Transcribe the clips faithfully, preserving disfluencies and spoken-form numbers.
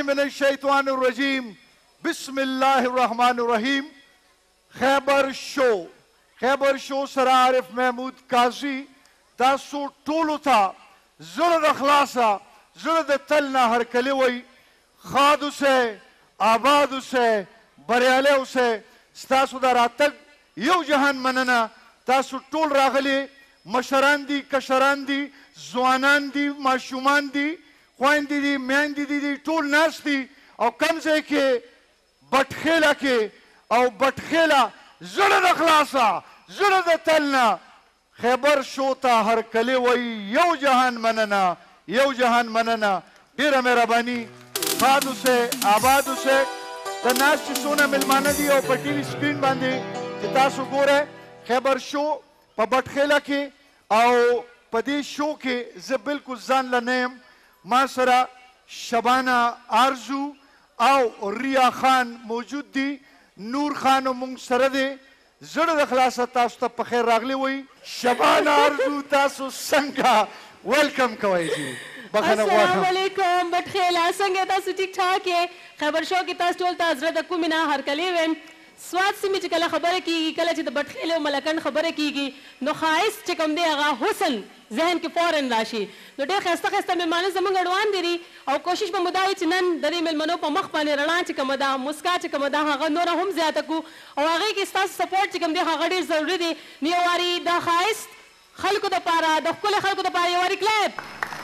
من الشیطان الرجیم بسم الله الرحمن الرحیم خیبر شو خیبر شو سره عارف محمود قاضي تاسو ټولو ته زړه د خلاصه زړه د تل نه هرکلی وی ښاد اوسئ آباد اوسئ بریالی اوسئ ستاسو د راتګ یو جهان مننه تاسو ټول راغلي مشران دي کشران دي ځوانان دي ماشومان دي خویندې دي میندې دي دي ټول ناست دي او کم ځای کې بټخیله کې او بټخیله زړه د خلاصه زړه د تل نه خیبر شو ته هرکلی وی یو جهان مننه یو جهان مننه ډېره مهرباني ښاد اوسئ آباد اوسئ د ناست چې څونه میلمانه دي او په ټي وي سکرین باندې چې تاسو ګورئ خیبر شو په بټخیله کې او په دې شو کې زه بلکل ځان له نه یم ما سره شبانه آرزو او ریا خان موجود دي نور خان مونږ سره دی زړه د خلاصه تاسو ته په خیر راغلی وی شبانه آرزو تاسو څنګه ویلکم کوئ جی السلام علیکم بټخیله څنګه تاسو ټیک ټاک یې خبر شو کې تاسو ټول ته زړه د کومې نه هرکلی ویم سواد سیمې چې کله خبره کېږي کله چې د بټخیلې او ملکنډ خبره کېږي نو ښایست چې کوم دی هغه حسن ذهن کې فورن راشي نو ډېر ښایسته ښایسته مېلمانه زموږ اړوان دي او کوشش به مو دا وي چې نن د دې مېلمنو په مخ باندې رڼا چې کومه ده مسکا چې کومه ده هغه نوره هم زیاته کړو او هغې کې ستاسو سپورټ چې کوم دی هغه ډېر ضروري دی نو یو واري د ښایست خلکو دپاره د ښکلي خلکو دپاره یو واري کلیپ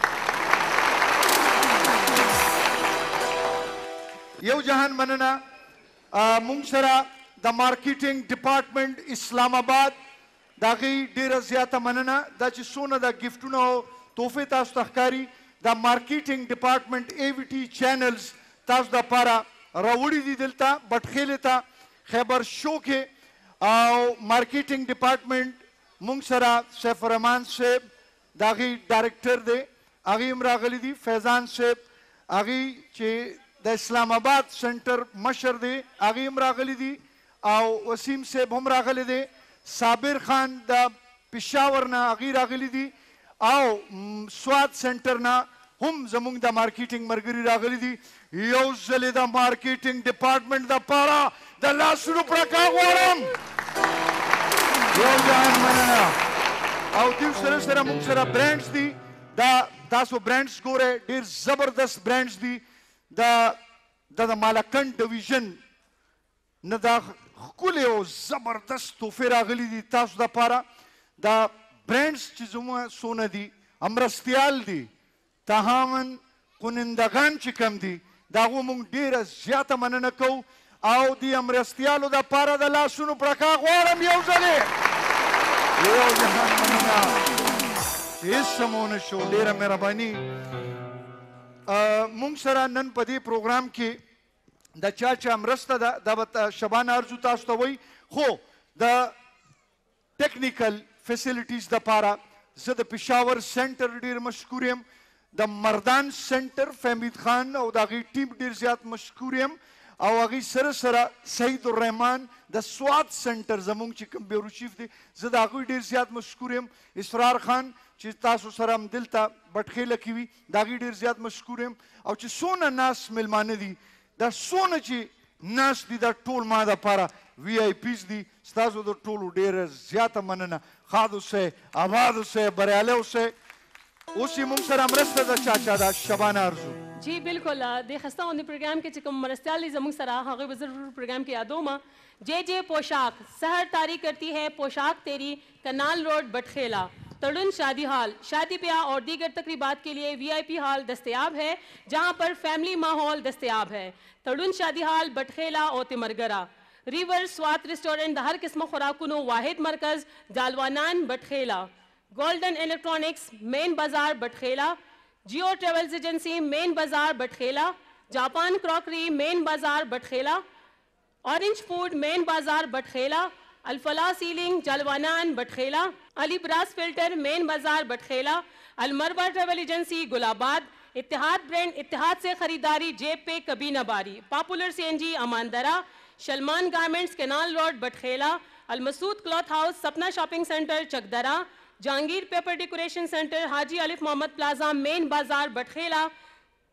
یو جهان مننه مونږ سره د مارکیټینګ ډپارټمنټ اسلام آباد د هغې ډېره زیاته مننه دا چې څونه د ګفټونه او تحفې تاسو ته ښکاري د مارکیټینګ ډپارټمنټ اے وي ټي چینلز تاسو دپاره راوړي دي دلته بټخیلې ته خیبر شو کې او مارکیټینګ ډپارټمنټ مونږ سره سیف الرحمان صاحب د هغې ډایرکټر دی هغې هم راغلي دي فیضان صاحب هغې چې د اسلام آباد سنټر مشر دی هغې هم راغلي دي او وسیم صاحب هم راغلی دی صابر خان د پېښور نه هغې راغلي دي او سواد سنټر نه هم زموږ د مارکیټینګ ملګري راغلي دي یو ځلې د مارکیټینګ ډپارټمنټ دپاره د لاسونو پړکا غواړم یو جهان مننه او دوی سره سره موږ سره برانډز دي دا تاسو برانډز ګورئ ډېر زبردست برانډز دي د د مالکنډ ډویژن نه دا ښکلې او زبردست تحفې راغلي دي تاسو دپاره دا برانډز چې زموږ څونه دي مرستیال دي تهاون کنندګان چې کم دي د هغو موږ ډېره زیاته مننه کوو او د مرستیالو دپاره د لاسونو پړکا غواړم یو ځلې یو جهان مننه هېڅ څه مو ونه شو ډېره مهرباني مونږ سره نن په دې پروګرام کې د چا چا مرسته ده دا به شبانه آرزو تاسو ته وایي خو د ټیکنیکل فیسیلیټیز دپاره زه د پېښور سنټر ډېر مشکور یم د مردان سنټر فهمید خان او د هغې ټیم ډېر زیات مشکور یم او هغې سره سره سعید الرحمان د سواد سنټر زموږ چې کوم بیورو چیف دی زه د هغوی ډېر زیات مشکور یم اسرار خان چې تاسو سره هم دلته بټخیله کې وي د هغې ډېر زیات مشکور یم او چې څونه ناست میلمانه دي دا څونه چې ناست دي دا ټول ما دپاره وی آی پیز دي ستاسو د ټولو ډېره زیاته مننه ښاد اوسئ آباد اوسئ بریالی اوسئ اوس یې موږ سره مرسته ده چا چا ده شبانه آرزو جی بالکل د ښایسته غوندې پروګرام کې چې کوم مرستیال دي زموږ سره هغوی به ضرور پروګرام کې یادوم جے جے پوشاک سحر طاری کرتی ہے پوشاک تیری کنال روڈ بٹخیلا تڑن شادی ہال شادی بیاہ اور دیگر تقریبات کے لیے وی آئی پی ہال دستیاب ہے جہاں پر فیملی ماحول دستیاب ہے تڑن شادی ہال بٹخیلا اور تمرگرہ ریور سوات ریسٹورنٹ ہر قسم خوراکونو واحد مرکز جالوانان بٹخیلا گولڈن الیکٹرانکس مین بازار بٹخیلا جیو ٹریولز ایجنسی مین بازار بٹخیلا جاپان کراکری مین بازار بٹخیلا اورنج فوڈ مین بازار بٹخیلا الفلاح سیلنگ جلوانان بٹخیلا علی براس فلٹر مین بازار بٹخیلا المربع ٹریول ایجنسی گلاباد اتحاد برینڈ اتحاد سے خریداری جیب پہ کبھی نہ باری پاپولر سی این جی اماندرا شلمان گارمنٹس کینال روڈ بٹخیلا المسعود کلاتھ ہاؤس سپنا شاپنگ سینٹر چکدرا جہانگیر پیپر ڈیکوریشن سینٹر حاجی الف محمد پلازا مین بازار بٹخیلا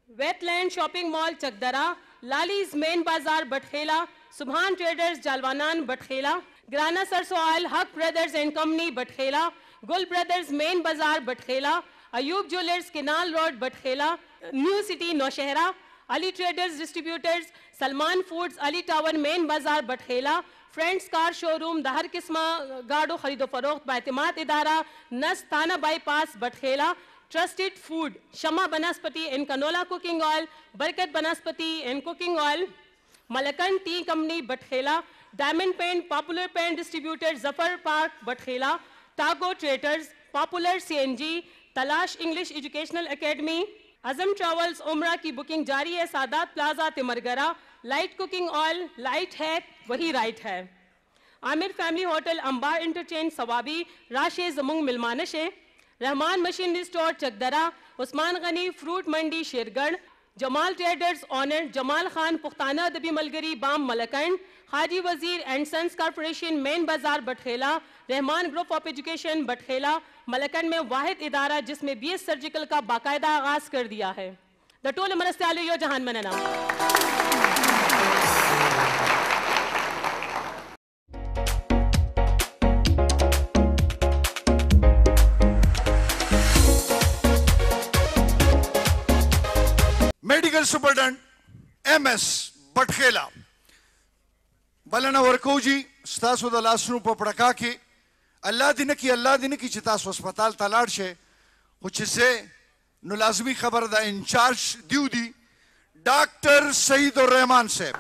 wetland shopping mall Chakdara, Lalees main बाजार बटखेला, सुभान ट्रेडर्स जालवानान बटखेला, ग्राना सरसो ऑयल हक ब्रदर्स एंड कंपनी बटखेला, गुल ब्रदर्स मेन बाजार Batkhela, Ayub jewellers canal road Batkhela, new city Nowshera, Ali traders distributors, Salman foods Ali tower main बाजार बटखेला, फ्रेंड्स कार शोरूम दहर किस्मा गाड़ो खरीदो फरोख्त बाएतमाद इदारा नस थाना bypass Batkhela, trusted food Shama Banaspati and canola cooking oil, Barkat Banaspati and cooking oil, Malkan tea company Batkhela, diamond paint popular paint distributor Zafar park Batkhela, टागो traders, popular CNG, Talash English educational academy, Azam travels उम्रा की बुकिंग जारी है, Sadat plaza Timergara, light cooking oil light है वही right है, Amir family hotel Ambar interchange Swabi, राशे जमुंग मिलमानश है, Rahman machinery store Chakdara, Usman Ghani fruit मंडी शेरगढ़, जमाल ट्रेडर्स ऑनर जमाल खान पुख्ताना दबी मलगरी बाम मलकंड, हाजी वजीर एंड सन्स कॉर्पोरेशन मेन बाजार Batkhela, Rahman group of education Batkhela, Malakand में वाहिद इदारा जिसमें बी एस सर्जिकल का बाकायदा आगाज कर दिया है। द टोल मरस्यालो यो जहान मनना। Medical superintendent M S Batkhela बलना वर्को जी स्तासो द लासनु पे पड़का के अल्लाह दिन की अल्लाह दिन की चितासो अस्पताल तलाड़ शे कुछ से नो लाजमी खबर द incharge duty doctor Saeed ur Rahman साहब।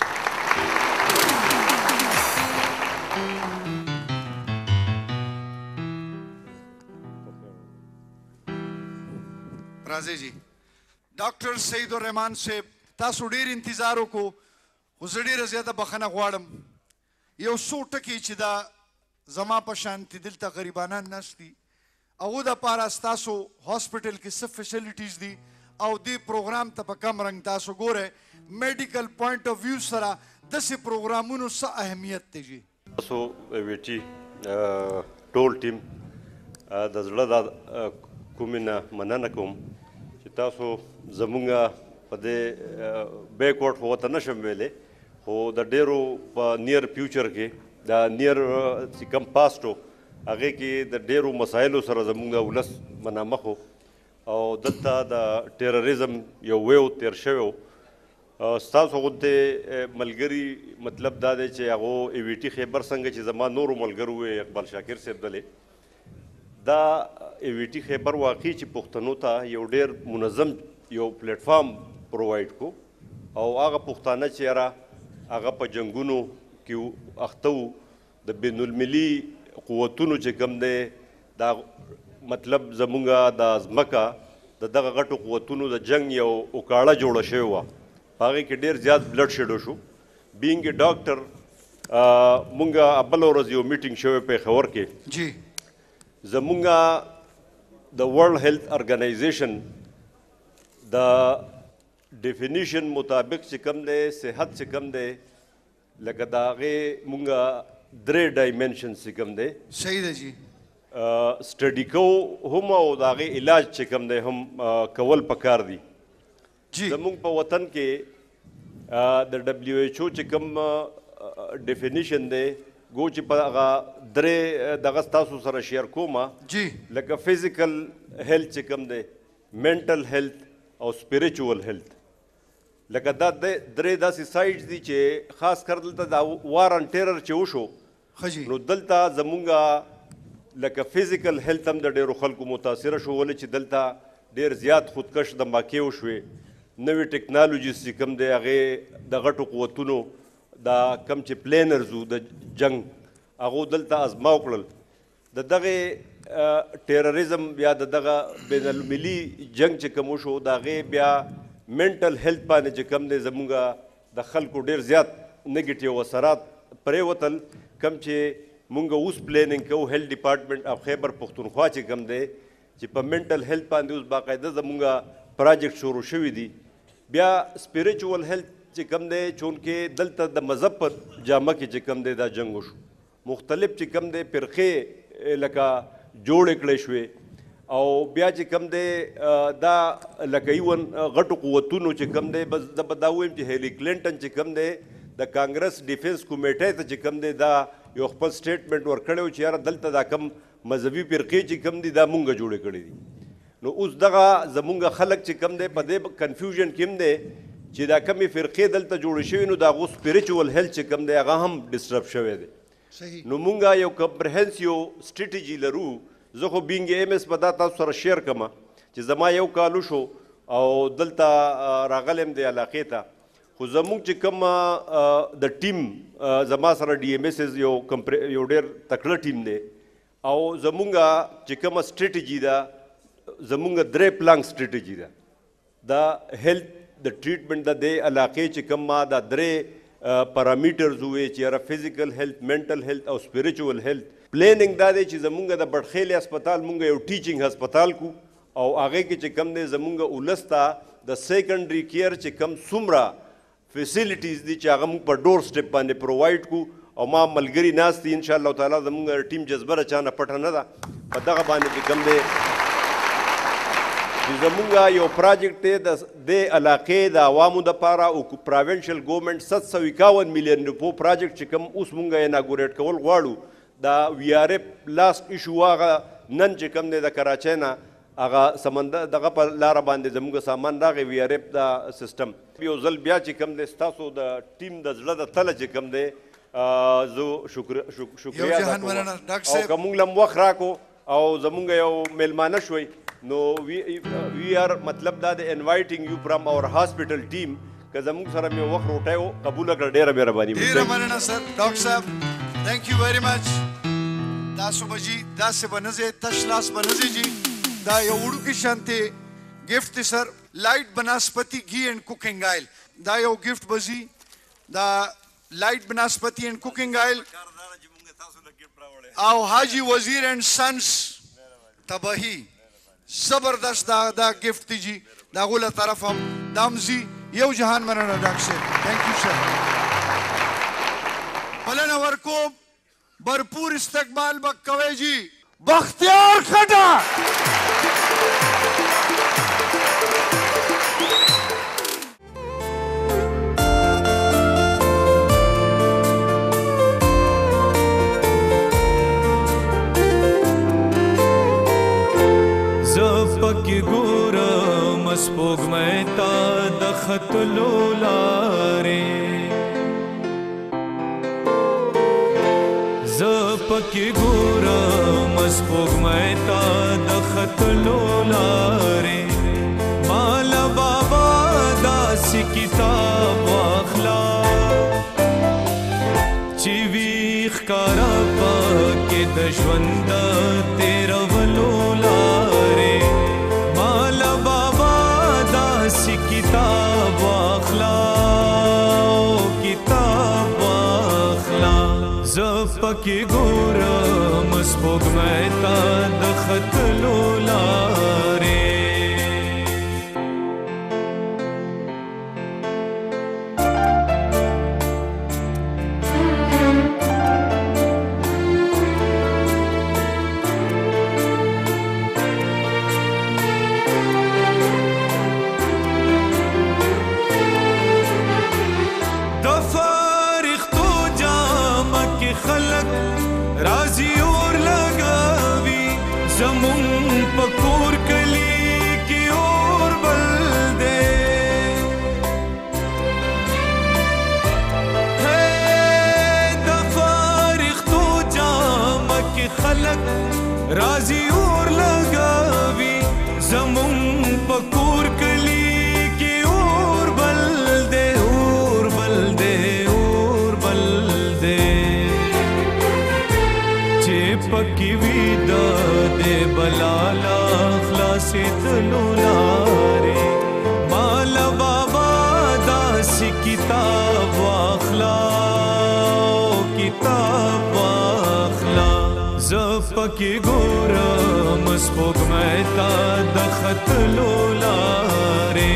राजे जी डॉक्टर सईद उर रहमान साहब तासो ढेर इंतजारों को गुजरेर ज्यादा बखना ग्वाड़म यो सो टकी ची दा जमा पशांति दिल ता गरीबाना नस्ती अवुदा पारा तासो हॉस्पिटल की सब फैसिलिटीज दी और दे प्रोग्राम ता कम रंग तासो गोरे मेडिकल पॉइंट ऑफ व्यू सरा दस प्रोग्रामों सा अहमियत ते जी तासो वेटी टोल टीम दजला दा कुमिना मनना कुम तासो जमुंगा पदे बैकवर्ड हो त नशम वेले हो द डेरो नियर फ्यूचर के द नियर सिकम पास्ट हो आगे के द डेरो मसाइलों सर जमुंगा उलस मना मखो और दत्ता द टेररिज्म यो वेव तेर शेव स्टास होते मलगरी मतलब दादे चे आगो एवीटी खैबर संगे चे जमा नोरो मलगर हुए इकबाल शाकिर से बदले दा एवीटी खैबर वाकई चे पुख्तनो था यो डेर मुनज़म यो प्लेटफॉर्म प्रोवाइड को और आगा पुख्ताना चेहरा आगा पर जंगुनो क्यों अख्तौ द बिनुलमिली क़ुव्वतुनु चे कम दे दा मतलब जमुंगा दा अज़मका द दगा गटो क़ुव्वतुनु द जंग यो उकाड़ा जोड़ा शेवा बाकी के डेर ज़्यादा ब्लड शेडो शो बीइंग ए डॉक्टर मुंगा अब्बल और यो मीटिंग शेवे पे खबर के जी जमुंगा द वर्ल्ड हेल्थ ऑर्गेनाइजेशन द डेफिनेशन मुताबिक से कम दे सेहत से कम दे लगदागे मुंगा द्रे डायमेंशन से कम दे सही है जी स्टडी को हम और दागे इलाज से कम दे हम कवल पकार दी जी जमुंग पर वतन के द डब्ल्यू एच ओ से कम डेफिनेशन दे गो चिपा द्रे दगस्तासु सर शेयर कोमा जी लगा फिजिकल हेल्थ से कम दे मेंटल हेल्थ और स्पिरिचुअल हेल्थ लगा दा द्रे दा साइड्स दी चे खास कर दलता दा वार एंड टेरर चे उशो खजी नो दलता जमुंगा लगा फिजिकल हेल्थ हम द डेरो खल को मुतासिर शो वाले चे दलता डेर ज़्यादा खुदकश दमाके उशवे नवी टेक्नोलॉजी से कम दे आगे दगटो क़ुव्वतुनो दा कम चे प्लेनर्सू द जंग आगो दलता आजमाउकल द दगे टेररिज्म या द दगा बेनलमिली जंग चे कमोशो दागे ब्या मेंटल हेल्थ पाने चे कम दे जमुंगा द खल को डेर ज़्यादा नेगेटिव असरात परे वतल कम चे मुंगा उस प्लानिंग को हेल्थ डिपार्टमेंट अब खैबर पुख्तनख्वा चे कम दे चे पर मेंटल हेल्थ पाने उस बाकायदा जमुंगा प्रोजेक्ट शुरू शुवी दी ब्या स्पिरिचुअल हेल्थ चे कम दे चून के दलता द मज़हब पर जामा के चे कम दे दा जंगुश मुख्तलिफ चे कम दे फिरक़े लका जोड़ इकड़े शुए او بیا چې کوم دی دا لکه ایون غټو قوتونو چې کوم دی بس زه به دا ووایم چې هیلي کلینټن چې کوم دی د کانګرس ډیفینس کمیټۍ ته چې کوم دی دا یو خپل سټیټمنټ ورکړی و چې یاره دلته دا کم مذهبي فرقې چې کوم دي دا مونږ جوړې کړي دي نو اوس دغه زمونږ خلک چې کوم دی په دې کنفیوژن کې هم دی چې دا کمې فرقې دلته جوړې شوي نو د هغو سپریچول هیلث چې کوم دی هغه هم ډسټرب شوی دی نو مونږ یو کمپرهنسیو سټریټجي لرو زه خو بینګ ایم ایس به دا تاسو سره شیر کوم چې زما یو کال وشو او دلته راغلی یم د علاقې ته خو زموږ چې کوم د ټیم زما سره ډي ایم ایس یو یو ډېر تکړه ټیم دی او زمونږ چې کومه سټریټجي ده زمونږ درې پلانګ سټریټجي ده د هیلث د ټریټمنټ د دې علاقې چې کوم ما دا درې پرامیټرز وې چې یاره فزیکل هیلث منټل هیلث او سپریچوال هیلث پلیننګ دا دی چې زمونږ د بټخیلې هسپتال مونږ یو ټیچینګ هسپتال کو او هغې کې چې کم دی زمونږ ولس ته د سیکنډري کیر چې کم څومره فیسیلیټیز دي چې هغه مونږ په ډور سټیپ باندې پرووایډ کو او ما ملګري ناست دي انشاءالله تعالی زمونږ ټیم جذبه رچانه پټه نه ده په دغه باندې چې کم دی چې زمونږ یو پراجیکټ دی د دې علاقې د عوامو دپاره او پراوینشل ګورنمنټ ست سو اکاون میلیون روپو پراجیکټ چې کوم اوس مونږ اناګوریټ کول غواړو دا وی آر ایف لاست ایشو هغه نن چې کوم دی د کراچۍ نه هغه سمندر دغه په لاره باندې زموږ سامان راغی وی آر ایف دا سیسټم یو ځل بیا چې کوم دی ستاسو د ټیم د زړه د تله چې کوم دی زه شکریا ادا کوم او که موږ له وخت راکو او زموږ یو میلمانه شوی نو وی آر مطلب دا د انوایټینګ یو فرام اور هاسپټل ټیم که زموږ سره مې وخت روټی و قبوله کړه ډېره مهرباني ډېره مننه سر ډاکټر صاحب تھینک یو ویری مچ تاسو به جي داسې به نه ځئ تش لاس به نه ځئ جي دا یو وړوکي شانتې ګفټ دی سر لایټ بناسپتی ګي اینډ کوکنګ آیل دا یو ګفټ به ځي دا لایټ بناسپتی اینډ کوکنګ آیل او حاجی وزیر اینڈ سنس تباہی زبردست دا دا ګفټ دی جي د هغو له طرف هم دا هم ځي یو جهان مننه ډاکټر صاحب تھینک یو سر بلنه ورکوم भरपूर इस्तकबाल बक्कवे जी बख्तियार खटा زفकी گورا مسپوگ میں تا دخت لولارے زپکی گورا مسپوگ میں تا دخت لولارے مالا بابا داسی کتاب واخلا چیویخ کارا پاکی دشوند تیرا ولولارے مالا بابا داسی کتاب واخلا کتاب واخلا زپکی گورا مسپوگ میں تا دخت لولارے राजी और लगावी जमुन पकोर कली की ओर बल दे है दफारिख तो जाम के खलक राजी और लगावी जमुन पकोर कली की ओर बल दे और बल दे और बल दे पकी विदा दे बलाला खलासित लुलारे माला बाबा दासी किताब वाखला किताब वाखला زپکی گورا مسپوگ میں تا دخت لولارے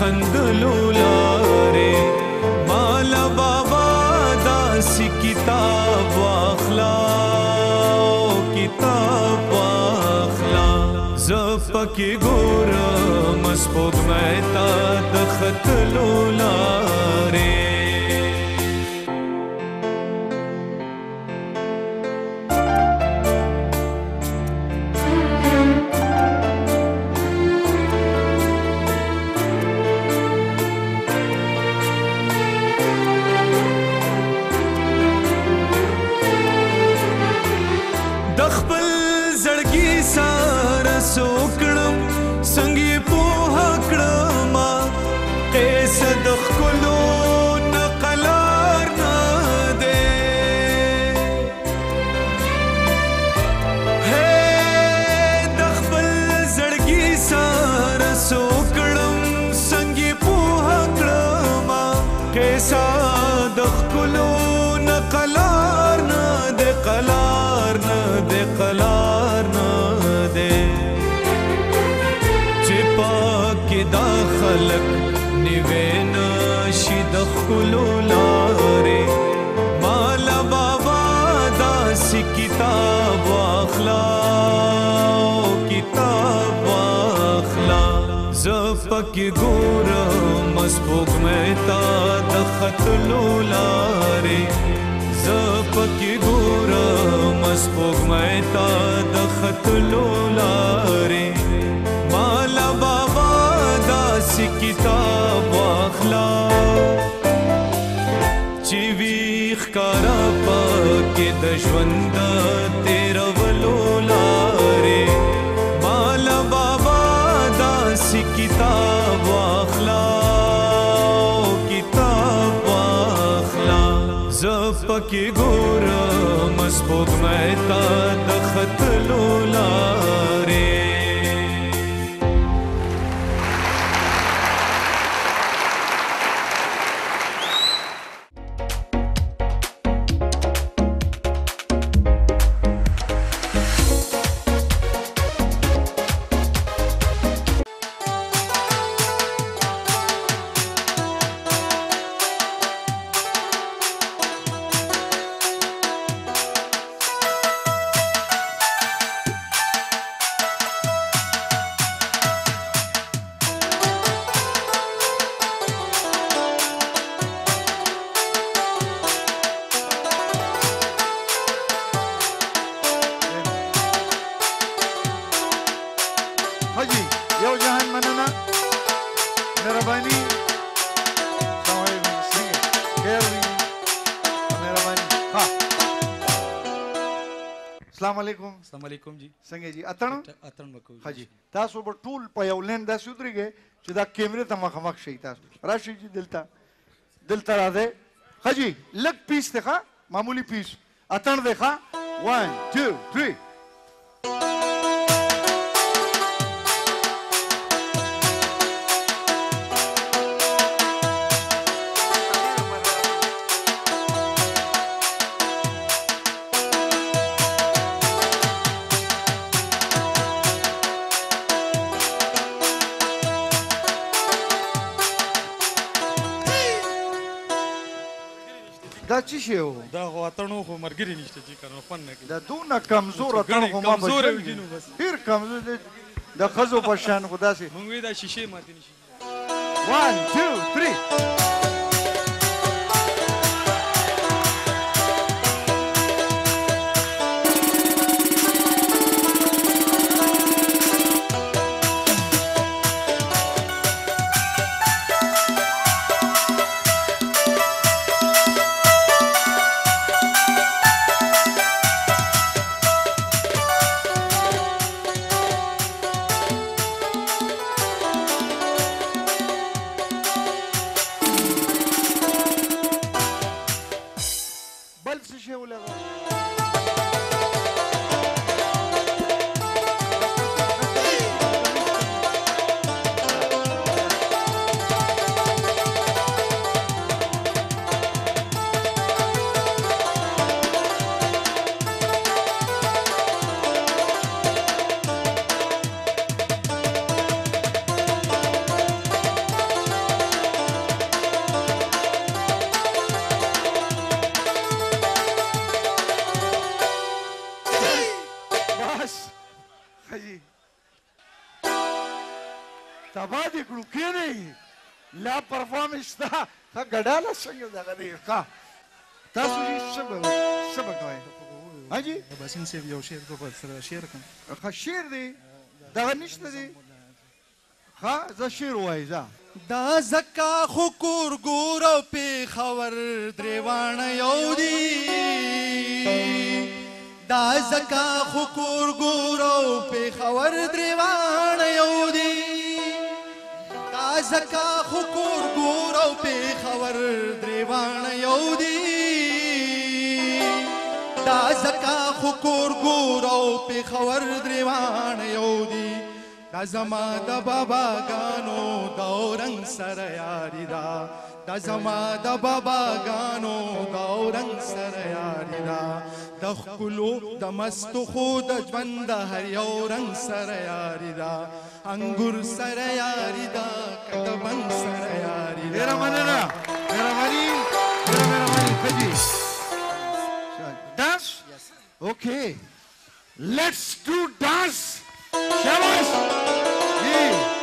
خندلو لارې مالا بابا داسې کتاب واخلا کتاب واخلا زه پکې ګورم سپوږمۍ ته د ختلو لارې سوکړم څنګه په هکړما قصه د خلو نقلار نه ده هې د خپل زړګي سره سوکړم څنګه په هکړما قصه د خلو نقلار نه ده قلار نه ده قلار نه دا خلق نیوینا شي د خلو لارې مالا بابا داسې کتاب واخلا کتاب واخلا زه پکې ګورم سپوږمۍ ته د ختلو لارې زه پکې ګورم سپوږمۍ ته د ختلو لارې مالا بابا داسې کتاب واخلا چې وي ښکارا پکې د ژوند تېرولو لارې مالا بابا داسې کتاب واخلا کتاب واخلا زه پکې ګورم سپوږمۍ ته د ختلو لارې السلام علیکم جی څنګه جی اتن اتن وکړو ها جی تاسو په ټول په یو لین داسې ودرېږئ چې دا کیمرې ته مخامخ شئ تاسو راشئ جی دلته دلته راځئ ها جی لږ پیس دی ښه معمولي پیس اتن دی ښه ون ټو تھری دا څه شی و دا خو اتڼ خو ملګري نشته چې کنه خوند نه کوي دا دونه کمزور اتڼ خو ما کمزور وي نو بس ډېر کمزور دی د ښځو په شان خو داسې مونږ وایو دا شیشې ماتې نشي ون ټو تھری بس خجی تبا دې کړو کېنئ لا پرفارمنس شته ښه ګډاله څنګه دغه دی ښه تاسو چې څه به څه به کوئ حاجي باسین صاحب یو شعر په سره شعر کوم ښه شعر دی دغه نشته دی ښه زه شعر ووایي ځه دا زکا خو کور ګور او پېښور درېواڼه یو دي دا زکا خو کور ګور او پېښور درېواڼه یو دي دا زکا خو کور ګور او پېښور درېواڼه یو دي دا زکا خو کور ګور او پېښور درېواڼه یو دي دا زما د باباګانو د اورنګ سره یاري دا دا زما د باباګانو د اورنګ سره یاري دا د ښکلو د مستو خو د ژوند د هر یو رنګ سره یاري دا انګور سره یاري دا که د بنګ سره یاري دا ډېره مننه ډېره مني ډېره مهرباني ښه جي ډانس اوکې لیټس ډو ډانس شاباش جی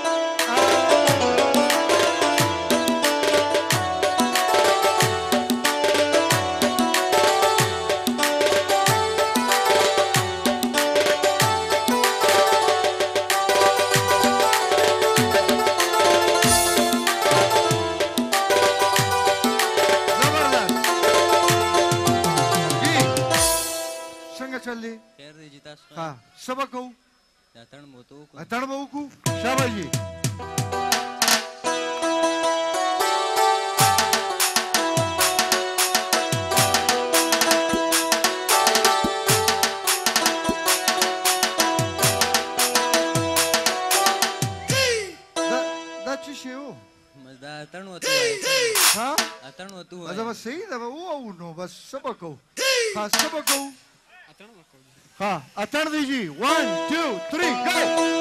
हाँ सबक हो अतण बहु शाबाश जी हाँ बस सही था वो नो बस सबक हो हाँ सबक हो हाँ अतण दीजिए वन टू थ्री गो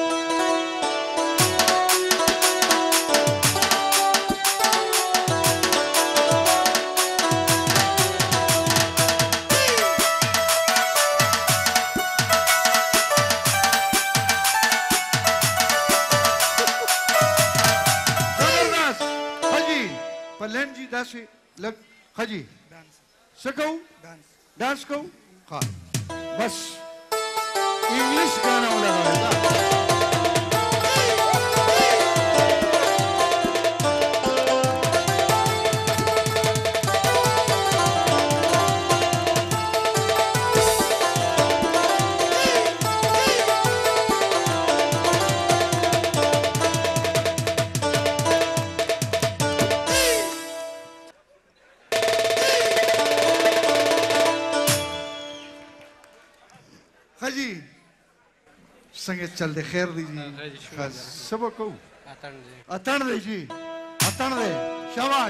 जबरदस्त हाजी पलन जी दासी लग हाजी सको डांस को हाँ बस इंग्लिश गाना लगाएगा हाजी संगे चल दे खैर दीजिए सबक को अतण दे जी अतण दे शाबाश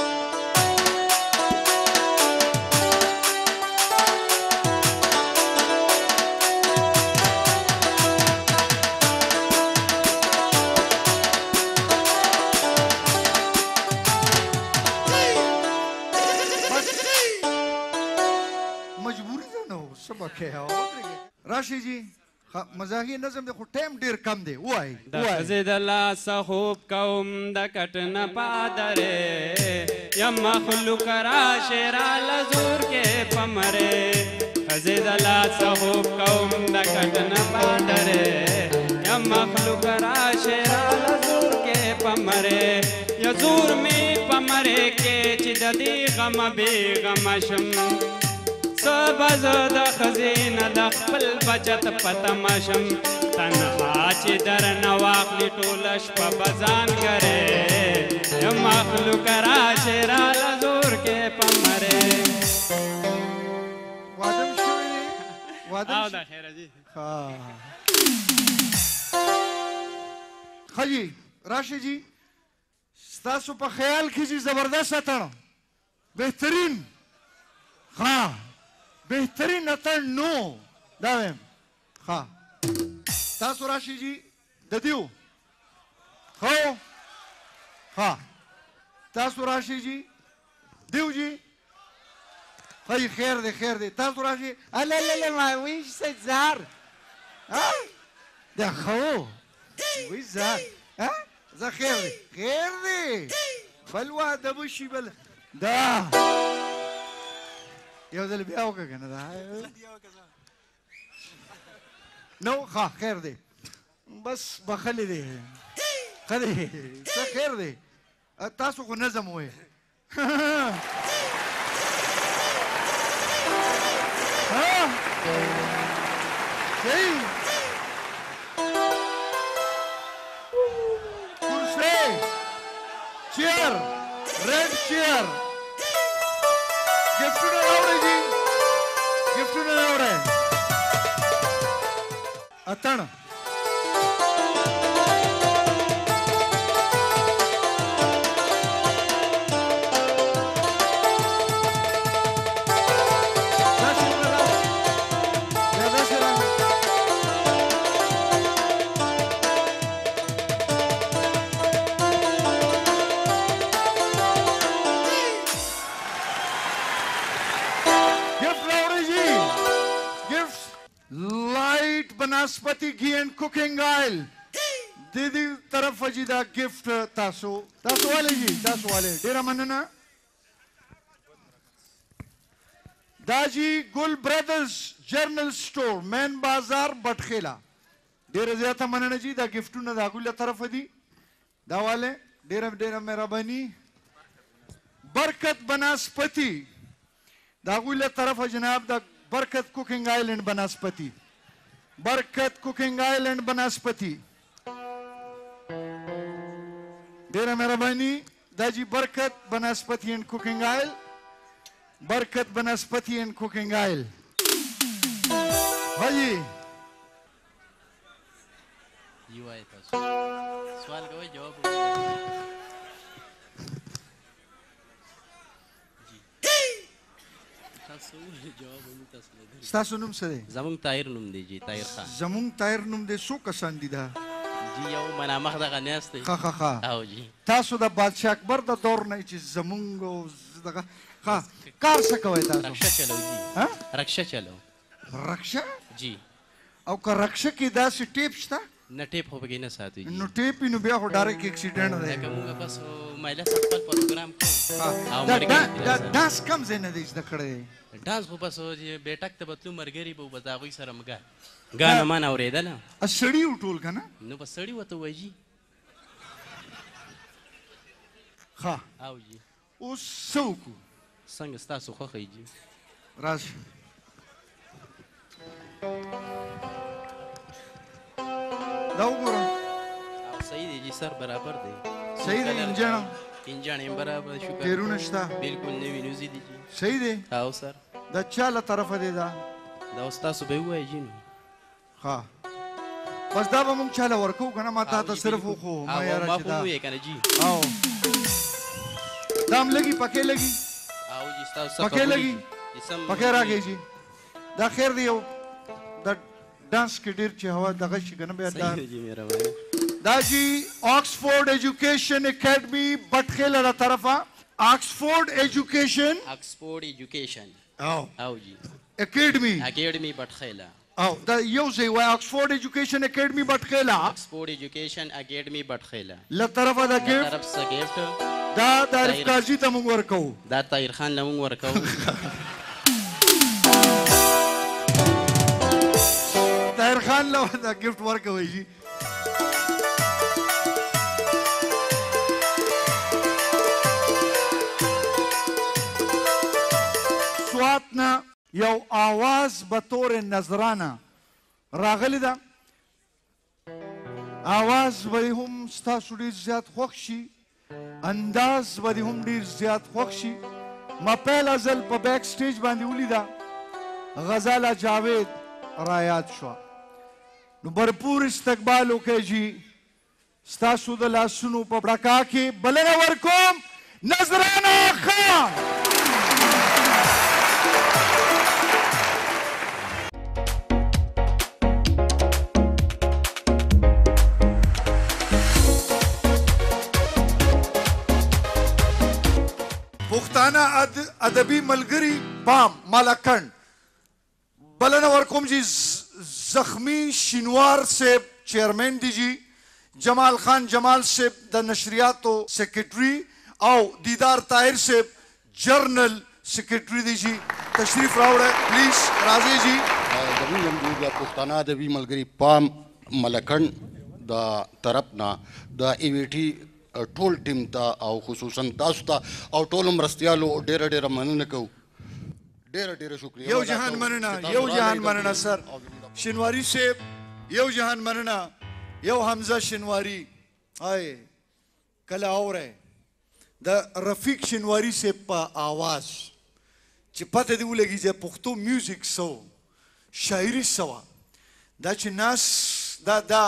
मजबूरी से ना हो सबक है राशि जी मजाही नजम देखो टाइम डेर कम दे वो आई वो आई दला सहूब कौम द कटन पादरे या मखलूक राशेरा लजूर के पमरे दला सहूब कौम द कटन पादरे या मखलूक राशेरा लजूर के पमरे यजूर में पमरे के चिददी गम बे गमशम सबज द खजीना द खपल बचत पतमशम तन्हा ची दर नवाखली टोलश प बजान करे य मखलूक राशेरा लजूर के पमरे वादम शोरे वादम आओ दा खैर जी हाँ हाजी राशि जी स्तासु पर ख्याल कीजिए जबरदस्त अतण बेहतरीन हाँ बेहतरीन अतण नो दावेम हाँ तासु राशि जी ददियो हो हाँ तासु राशि जी दिव जी हाय खैर दे खैर दे तासु राशि अले ले ले माय विश से जार دا خو وای ځان زه خیر دی خیر دی بل واده وشي بل دا یو ځل بیا وکړه که نه دا نو ښه خیر دی بس بخلې دی ښه دی څه خیر دی تاسو خو نظم وایئ صحیح کرسی چیر ریډ چیر ګفټونه راوړئ جي ګفټونه راوړئ اتڼ بناسپتی घी and cooking oil दीदी तरफ जी दा गिफ्ट तासो तासो वाले जी तासो वाले डेरा मनना दाजी गुल ब्रदर्स जर्नल स्टोर मैन बाजार बटखेला डेरा ज्यादा मनना जी दा गिफ्ट ना दा गुल तरफ दी दा वाले डेरा डेरा मेरा बनी बरकत बनास्पति दा गुल तरफ जनाब दा बरकत cooking oil and Banaspati Barkat cooking oil and Banaspati डेरा मेहरबानी दाजी बरकत बनास्पति एंड कुकिंग ऑयल बरकत बनास्पति एंड कुकिंग ऑयल भाई सवाल का जवाब ستاسو نوم څه دی زمونږ طاهر نوم دی جی طاهر خان زمونږ طاهر نوم دی څو کسان دي دا جی یو منامخ دغه ناست دی ښه ښه ښه او جی تاسو د بادشاه اکبر د دور نه چې زمونږ دغه ښه کار څه کوئ تاسو رکشه چلو جی رکشه چلو رکشه جی او که رکشه کې داسې ټیپ شته نه ټیپ خو پکې نه ساتو جی نو ټیپ نو بیا خو ډایرکټ اکسیډنټ دی لکه موږ بس مایله خپل پروګرام کوو دا ډانس کم ځای نه دی زده کړی ډانس خو بس بیټک ته بتلو مرګري به بس هغوی سره مګا ګانه مان اورېدله سړي و ټول که نه نو بس سړي ورته وایي جي ښه او جي اوس څه وکړو څنګه ستاسو خوښه یي جي راشه دا وګوره صحیح دی جی سر برابر دی صحیح دی انجن انجن یې برابر شکر ټیرونه شته بالکل نوي نوزي دي جی صحیح دی او سر دا چا له طرفه دی دا دا اوس تاسو به ووایئ جي نو ښه بس دا به موږ چاله ورکوو که نه ما تا ته صرف وخو ما یاره ما چې خو دا ووایې که نه جي او دا هم لګي پکې لګي او جي ستاسو پکې لګي پکې راګئ جي دا خیر دی یو دا ډانس کې ډېر چې هوا دغه شي که نه بیا دا صحیح جي مهرباني دا جی آکسفورد ایجوکیشن اکیډمي بټخیله له طرفه آکسفورد ایجوکیشن آکسفورد ایجوکیشن او او جي اکیډمي اکیډمي بټخیله او دا یو ځای وای آکسفورد ایجوکیشن اکیډمي بټخیله آکسفورد ایجوکیشن اکیډمي بټخیله له طرفه دا ګفټ طرف څخه ګفټ دا د عارف قاضي ته موږ ورکوو دا طاهر خان له موږ ورکوو طاهر خان له دا ګفټ ورکوئ جي سواتنا یو آواز به طور نظرانه راغلی ده آواز به هم ستاسو ډېر زیات خوښ شي انداز به هم ډېر زیات خوښ شي ما پیل ځل په بیک سټیج باندې ولیده غزاله جاوید رایاد شوه نو भरपूर استقبال وکړئ جي ستاسو د لاسونو په بړکا کې بلنه ورکوم نظرانه خان پښتانه ادبي ملګري بام مالکند بلنه ورکوم جي زخمی شینوار صاحب چیئرمین دی جی، جمال خان جمال صاحب د نشریاتو سیکرٹری او دیدار طاهر صاحب جرنل سیکرٹری دی جی تشریف راوړه پلیز راځي جی. زموږ هم د پښتانه ادبي ملګري پام ملکڼ د طرف نه د ای وی ټي ټول ټیم ته او خصوصا تاسو ته او ټولو مرستیالو ډېره ډېره مننه کوو. ډېره ډېره شکریه. یو جهان مننه یو جهان مننه سر شینواری صاحب، یو جهان مننه. یو حمزه شینواری آی کله اوره د رفیق شینواری صاحب په آواز چې پته دی ولګي چې پښتو میوزیک سو شاعري سوا دا چې ناس دا دا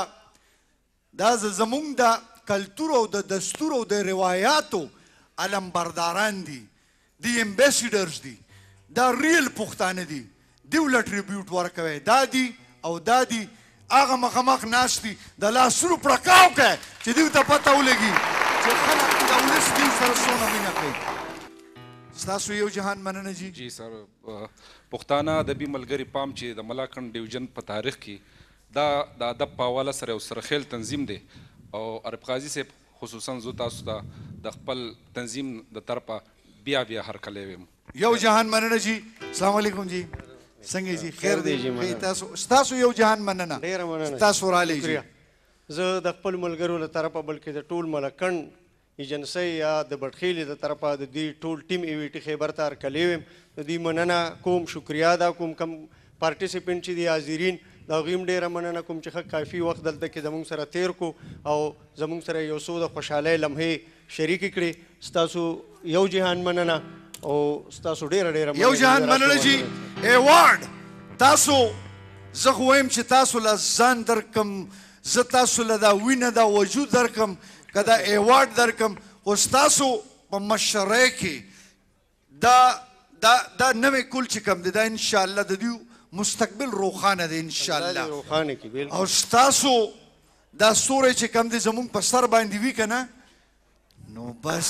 دا زمونږ د کلتور او د دستور او د روایاتو علمبرداران دي، دی امبیسیډرز دي، دا ریل پښتانه دي، دیو له ټریبیوټ ورکوي. دا دي او دا دي هغه مخامخ ناست دي د لاسونو پړکاو کوي چې دیو ته پته ولګي چې خلک د ولس دیو سره څومره مینه کوي. ستاسو یو جهان مننه جی. جی سر پښتانه ادبي ملګري پام چې د ملاکنډ ډیویژن په تاریخ کې دا د ادب په حواله سره یو سرخیل تنظیم دی او عرب قاضي صاحب خصوصا زه تاسو ته د خپل تنظیم د طرفه بیا بیا هرکلی ویم. یو جهان مننه جی. السلام علیکم جی. څنګه جی خیر دی؟ تاسو ستاسو یو جهان مننه. ډیره مننه. تاسو رالی جی. زه د خپل ملګرو له طرفه بلکې د ټول ملکڼ ایجنسۍ یا د بټخیلې د طرفه د دې ټول ټیم ای وی ټي خیبر ته هرکلی ویم. د دې مننه کوم، شکریه ادا کوم کم پارټیسپینټ چې دي حاضرین د هغوی هم ډېره مننه کوم چې ښه کافي وخت دلته کې زموږ سره تیر کو او زموږ سره یو څو د خوشحالۍ لمحې شریکې کړې. ستاسو یو جهان مننه او ستاسو ډېره ډېره یو جهان مننه جی. ایوارډ تاسو زه خو وایم چې تاسو له ځان درکم، زه تاسو له دا وینه دا وجود درکم که دا ایوارډ درکم، خو ستاسو په مشرۍ کې دا دا دا نوی کول چې کوم دی دا انشاءالله د دوی مستقبل روښانه دی انشاءالله. او ستاسو دا ستوری چې کوم دی زموږ په سر باندې وي که نه نو بس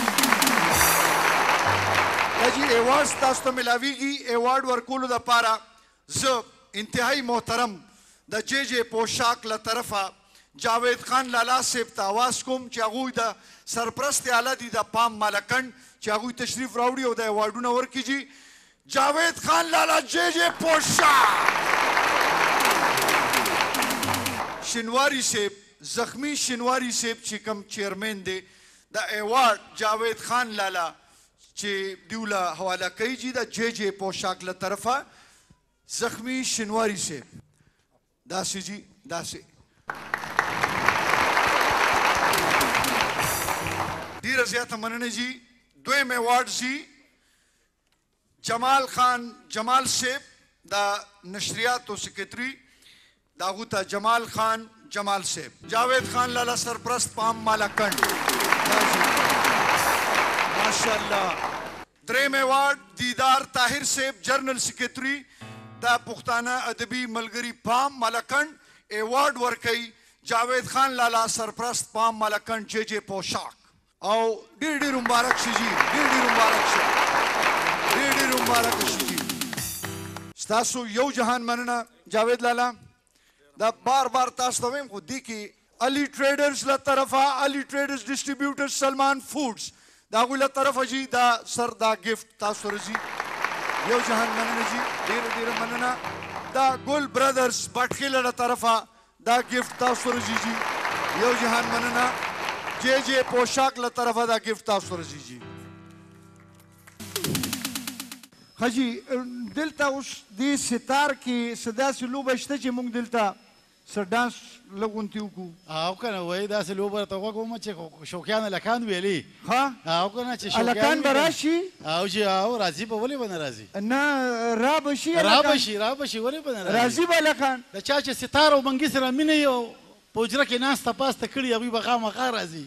دا جی ایوارډ ستاسو ته میلاویږي. ایوارډ ورکولو دپاره زه انتهایی محترم د جے جے پوشاک له طرفه جاوید خان لالا صاحب ته آواز کوم چې هغوی د سرپرست اعلی دي د پام مالکن چې هغوی تشریف راوړي او د ایوارډونه ورکړي جي. جاوید خان لالا جے جے پوشاک. شینواری صاحب زخمی شینواری صاحب چې کوم چیئرمین دی د ایوارډ جاوید خان لالا چې دیو له حواله کوي جي د جے جے پوشاک له طرفه زخمی شینواری صاحب. داسې جي داسې ډیره زیاته مننه جی. دویم ایوارډ جی جمال خان جمال صاحب د نشریاتو سیکرټري د هغو ته جمال خان جمال صاحب. جاوید خان لالا سرپرست پام مالاکنډ ماشاءالله. دریم ایوارډ دیدار طاهر صاحب جرنل سیکرټري د پښتانه ادبي ملګري پام مالاکنډ ایوارډ ورکوي جاوید خان لالا سرپرست پام مالاکنډ جے جے پوشاک. او ډېر ډېر مبارک شي جي، ډېر ډېر مبارک شي، ډېر ډېر مبارک شي جي. ستاسو یو جهان مننه جاوید لالا. دا بار بار تاسو ته وایم خو دې کې علي ټریډرز له طرفه علي ټریډرز ډسټریبیوټر سلمان فوډز د هغوی له طرفه جي دا سر دا ګفټ تاسو سره ځي. یو جهان مننه جي، ډېره ډېره مننه. دا ګل برادرز بټخیله له طرفه دا ګفټ تاسو سره ځي جي. یو جهان مننه. جے جے پوشاک له طرفه دا ګفټ تاسو سره ځي جي. ښه جي دلته اوس دې ستار کې څه داسې لوبه شته چې موږ دلته څه ډانس لږ غونتې وکړو؟ او که نه وایي داسې لوبه راته غوږ ومه چې شوقیان هلکان ویلي. ښه او که نه چې هلکان به راشي او چې او راځي به ولې به نه راځي؟ نه را به شي را به شي را به شي ولې به نه راځي؟ راځي به هلکان. د چا چې ستار او منګي سره مینه یې او په حجره کې ناسته پاسته کړي هغوی به خامخا راځي.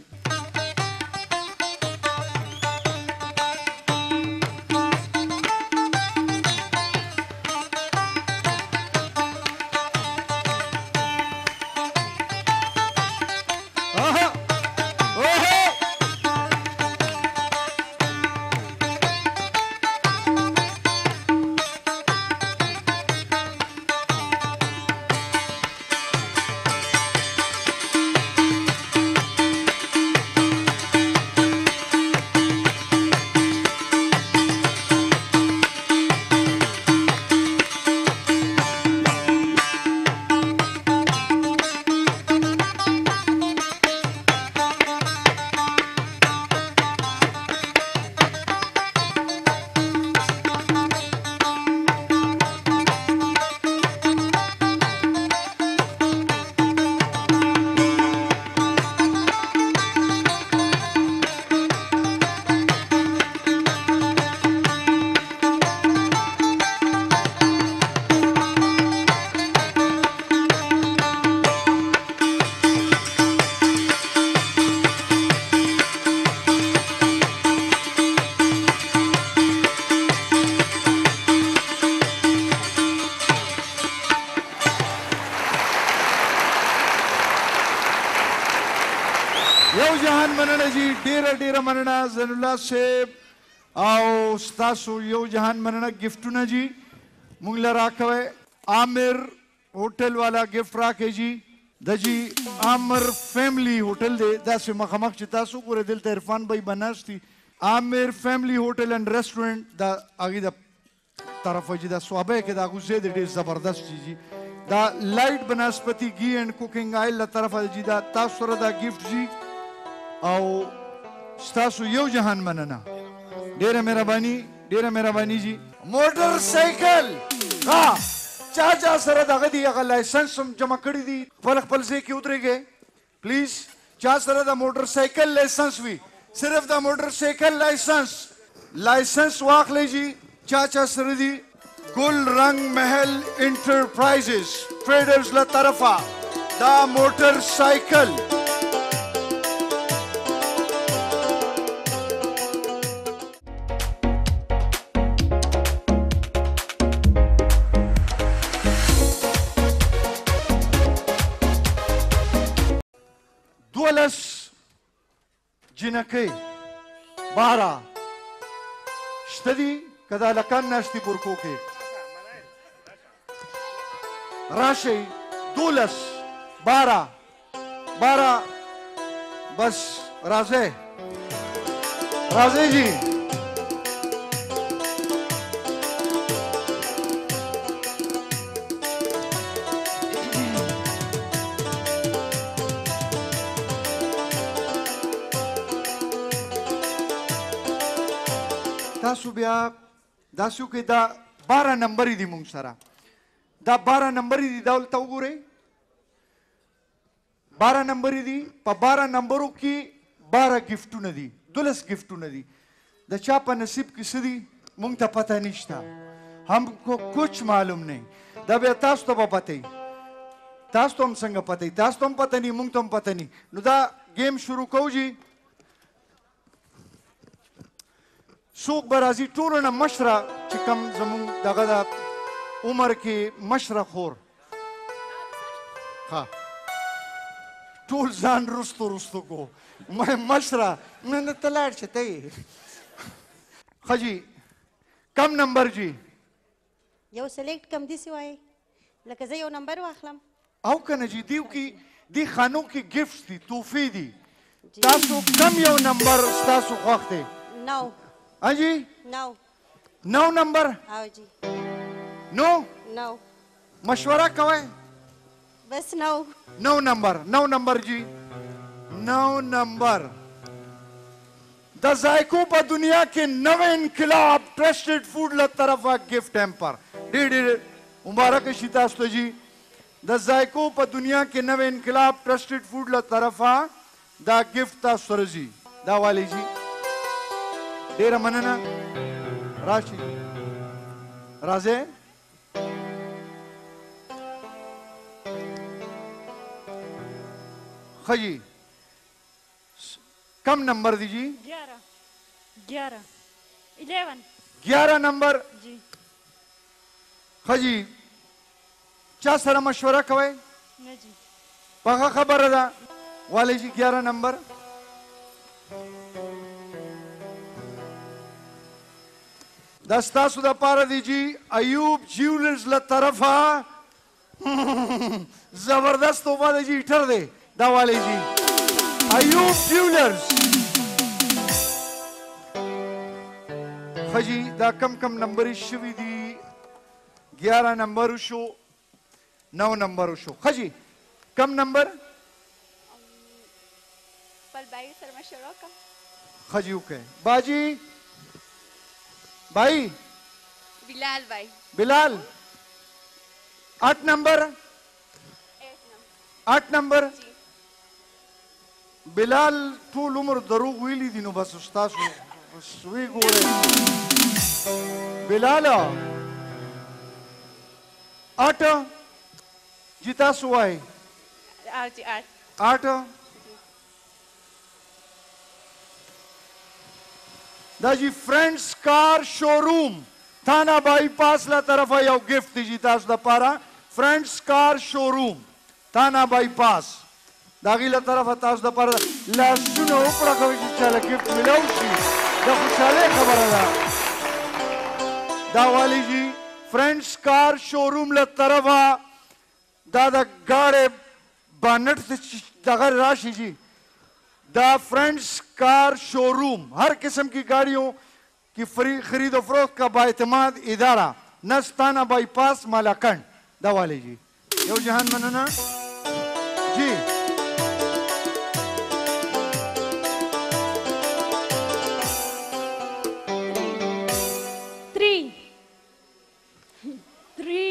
یو جهان مننه جی ډیره ډیره مننه زین الله صاحب او ستاسو یو جهان مننه ګفټونه جی مونږ له راکوئ عامر هوټل والا ګفټ راکوي جی د جی عامر فیملی هوټل دی داسې مخامخ چې تاسو ګورئ دلته عرفان بھائی به ناست دي عامر فیملی هوټل اینډ ریسټورنټ د هغې د طرفه چې دا صوابه کې د هغو ځای دی ډېر زبردست دی جی دا لایټ بنسپتی ګي اینډ کوکنګ آیل له طرفه جی دا تاسو سره دا ګفټ جی او ستاسو یو جهان مننه ډېره مهرباني ډېره مهرباني جی موټر سایکل ها چا چا سره دغه دی هغه لایسنس هم جمع کړي دي خپل خپل ځای کې ودرېږئ پلیز چا سره د موټر سایکل لایسنس وي صرف د موټر سایکل لایسنس لایسنس واخلئ جی چا چا سره دي ګل رنگ محل انټرپرایزز ټریډرز له طرفه دا موټر سایکل دولس جنکۍ باره شته دي که د هلکان ناست دي برکو کې راشئ دولس باره باره بس راځئ راځئ جی تاسو بیا داسې وکړئ دا باره نمبرې دي مونږ سره دا باره نمبرې دي دا ولته وګورئ باره نمبرې دي په باره نمبرو کې باره ګفټونه دي دولس ګفټونه دي د چا په نصیب کې څه دي مونږ ته پته نشته هم کو کچھ معلوم نه دا بیا تاسو ته به پته وي تاسو ته هم څنګه پته وي تاسو ته هم پته نه مونږ ته هم پته نه نو دا ګیم شروع کوو جی څوک به راځي ټولو نه مشره چې کوم زمونږ دغه د عمر کې مشره خور ها ټول ځان رستو رستو کو مشره نه ته لاړ شه ته یې ښه جي کم نمبر جی یو سلیکټ کم داسې وایي لکه زه یو نمبر واخلم او که نه جي دیو کې دې خانو کې ګفټس دي تحفې دي تاسو کم یو نمبر ستاسو خوښ دی نو हाँ जी नौ नौ नंबर आओ जी नौ नौ मशवरा कवाए बस नौ नौ नंबर नौ नंबर जी नौ नंबर द जायको पर दुनिया के नवे इनकलाब ट्रस्टेड फूड ला तरफा गिफ्ट हैम्पर डी डी मुबारक शितास्तो जी द जायको पर दुनिया के नवे इनकलाब ट्रस्टेड फूड ला तरफा दा गिफ्ट ता सरजी दा वाली जी ډیره مننه راشي راځئ ښه جي کم نمبر دی جی ग्यारह ग्यारह इलेवन ग्यारह नंबर जी ښه جي چا سره مشوره کوئ نه जी پخه خبره ده والی جی ग्यारह نمبر دا ستاسو د پاره دی جی ایوب جیولرز له طرفه زبردست توبه دی جی هیټر دی دا والی جی ایوب جیولرز ښه جی دا کم کم نمبرې شوي دي ग्यारह نمبر شو نو نمبر شو ښه جی کم نمبر पर भाई सर मशवरा का ښه جی وکړئ باجی भाई बिलाल भाई बिलाल आठ नंबर आठ नंबर बिलाल ټول عمر دروغ ویلي دي نو بس ستاسو وی ګورئ بلال आठ جی تاسو وایئ आठ जी आठ आठ دا جی فرینڈز کار شوروم تھانہ بائی پاس لا طرف یو گفٹ دی جی تاسو د پاره فرینڈز کار شوروم تھانہ بائی پاس د هغې له طرفه تاسو دپاره لاسونه وپړکوئ چې چاله ګفټ میلاو شي د خوشحالۍ خبره ده دا والی جي فرینډس کار شوروم له طرفه دا د ګاډۍ بانټ دغه راشي جي دا فرینڈس کار شوروم ہر قسم کی گاڑیوں کی خرید و فروخت کا باعتماد ادارہ نستانہ بائی پاس مالاکنڈ دا والے جی یو جہان مننا جی تھری تھری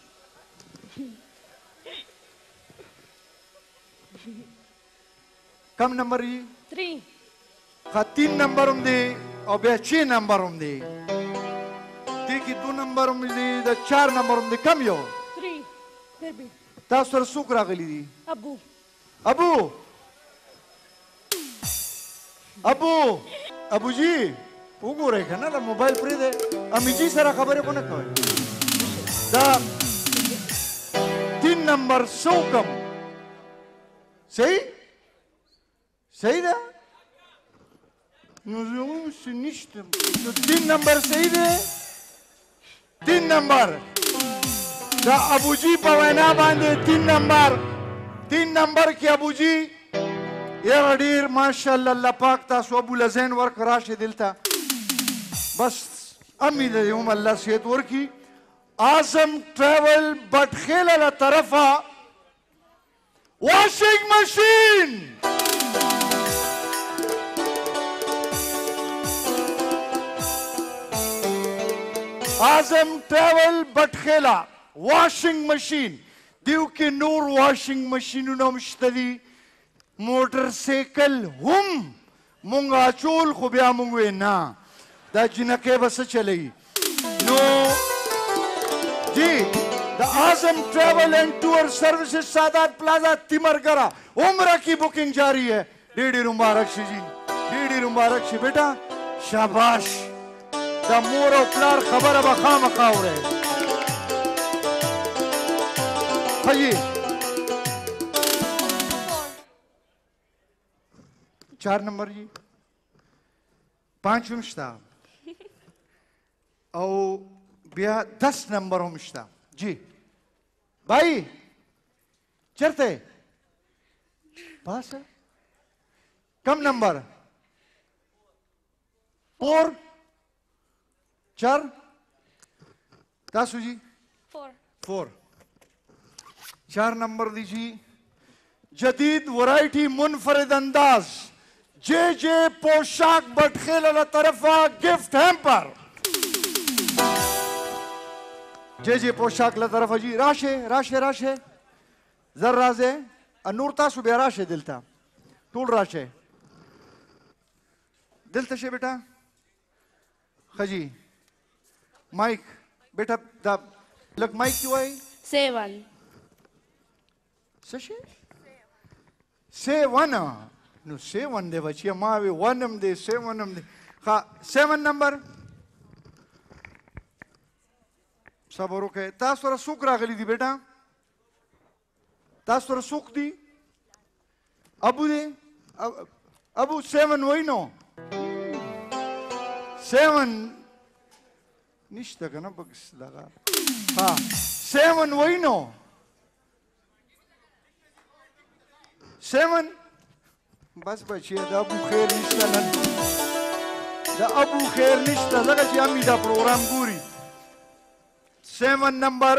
کم نمبر جی تھری خا تین نمبر ہم دی اور بیا چھ نمبر ہم دی دی کی دو نمبر ہم دی دا چار نمبر ہم دی کم یو تھری پھر بھی تاسو سره څوک راغلی دي ابو ابو ابو ابو جی وګورئ که نه دا موبایل پرېږدئ امی جی سره خبرې خو نه کوئ دا تین نمبر سو کم صحیح صحیح ده نو زه اوس نشته نو تین نمبر صحیح دی تین نمبر دا ابو جی په وینا باندې تین نمبر تین نمبر کې ابو جی یاره ډېر ماشاءالله الله پاک تاسو ابو لزین ورک راشي دلته بس امي د هم الله صحت ورکي اعظم ټریول بټخیله له طرفه واشنګ ماشین اعظم ټریول بټخیله واشنګ ماشین دیو کې نور واشنګ ماشینونه هم شته دي موټر سایکل هم مونږ اچول خو بیا مونږ وې نه دا جنکۍ به څه چلوي نو جی د اعظم ٹریول اینڈ ٹور سروسز سادات پلازا تیمرگرا عمرہ کی بکنگ جاری ہے ډېر ډېر مبارک شي جی ډېر ډېر مبارک شي بیٹا شاباش دا مور او پلار خبره به خامخا اورئ ښه جی چار نمبر جی پانچ هم شته او بیا دس نمبر هم شته جی بھائی چرته پاسه کم نمبر فور چار تاسو جی فور فور چار نمبر دیجی جدید ورائٹی منفرد انداز جے جے پوشاک بٹخیل اللہ طرفا گفٹ ہیمپر جے جے پوشاک اللہ طرفا جی راشه راشه راشه زر رازه نور تاسو بیا راشه دلتا طول راشه دلتا شه بیٹا خجی مائک بیٹا دا لگ مائک کیوں آئی سیون سشه سیون نو سیون دے بچی ماوی ونم دے سیونم دے خواہ سیون نمبر صبر اوکے تاسو را سوک راغلی دی بیٹا تاسو را سوک دی ابو دے ابو سیون وئی نو سیون نشتا کنا بکس لگا ہاں سیون وئی نو سیون بس بچی دا ابو خیر نشتا نن دا ابو خیر نشتا زکا چی امی دا پروگرام گوری سیون نمبر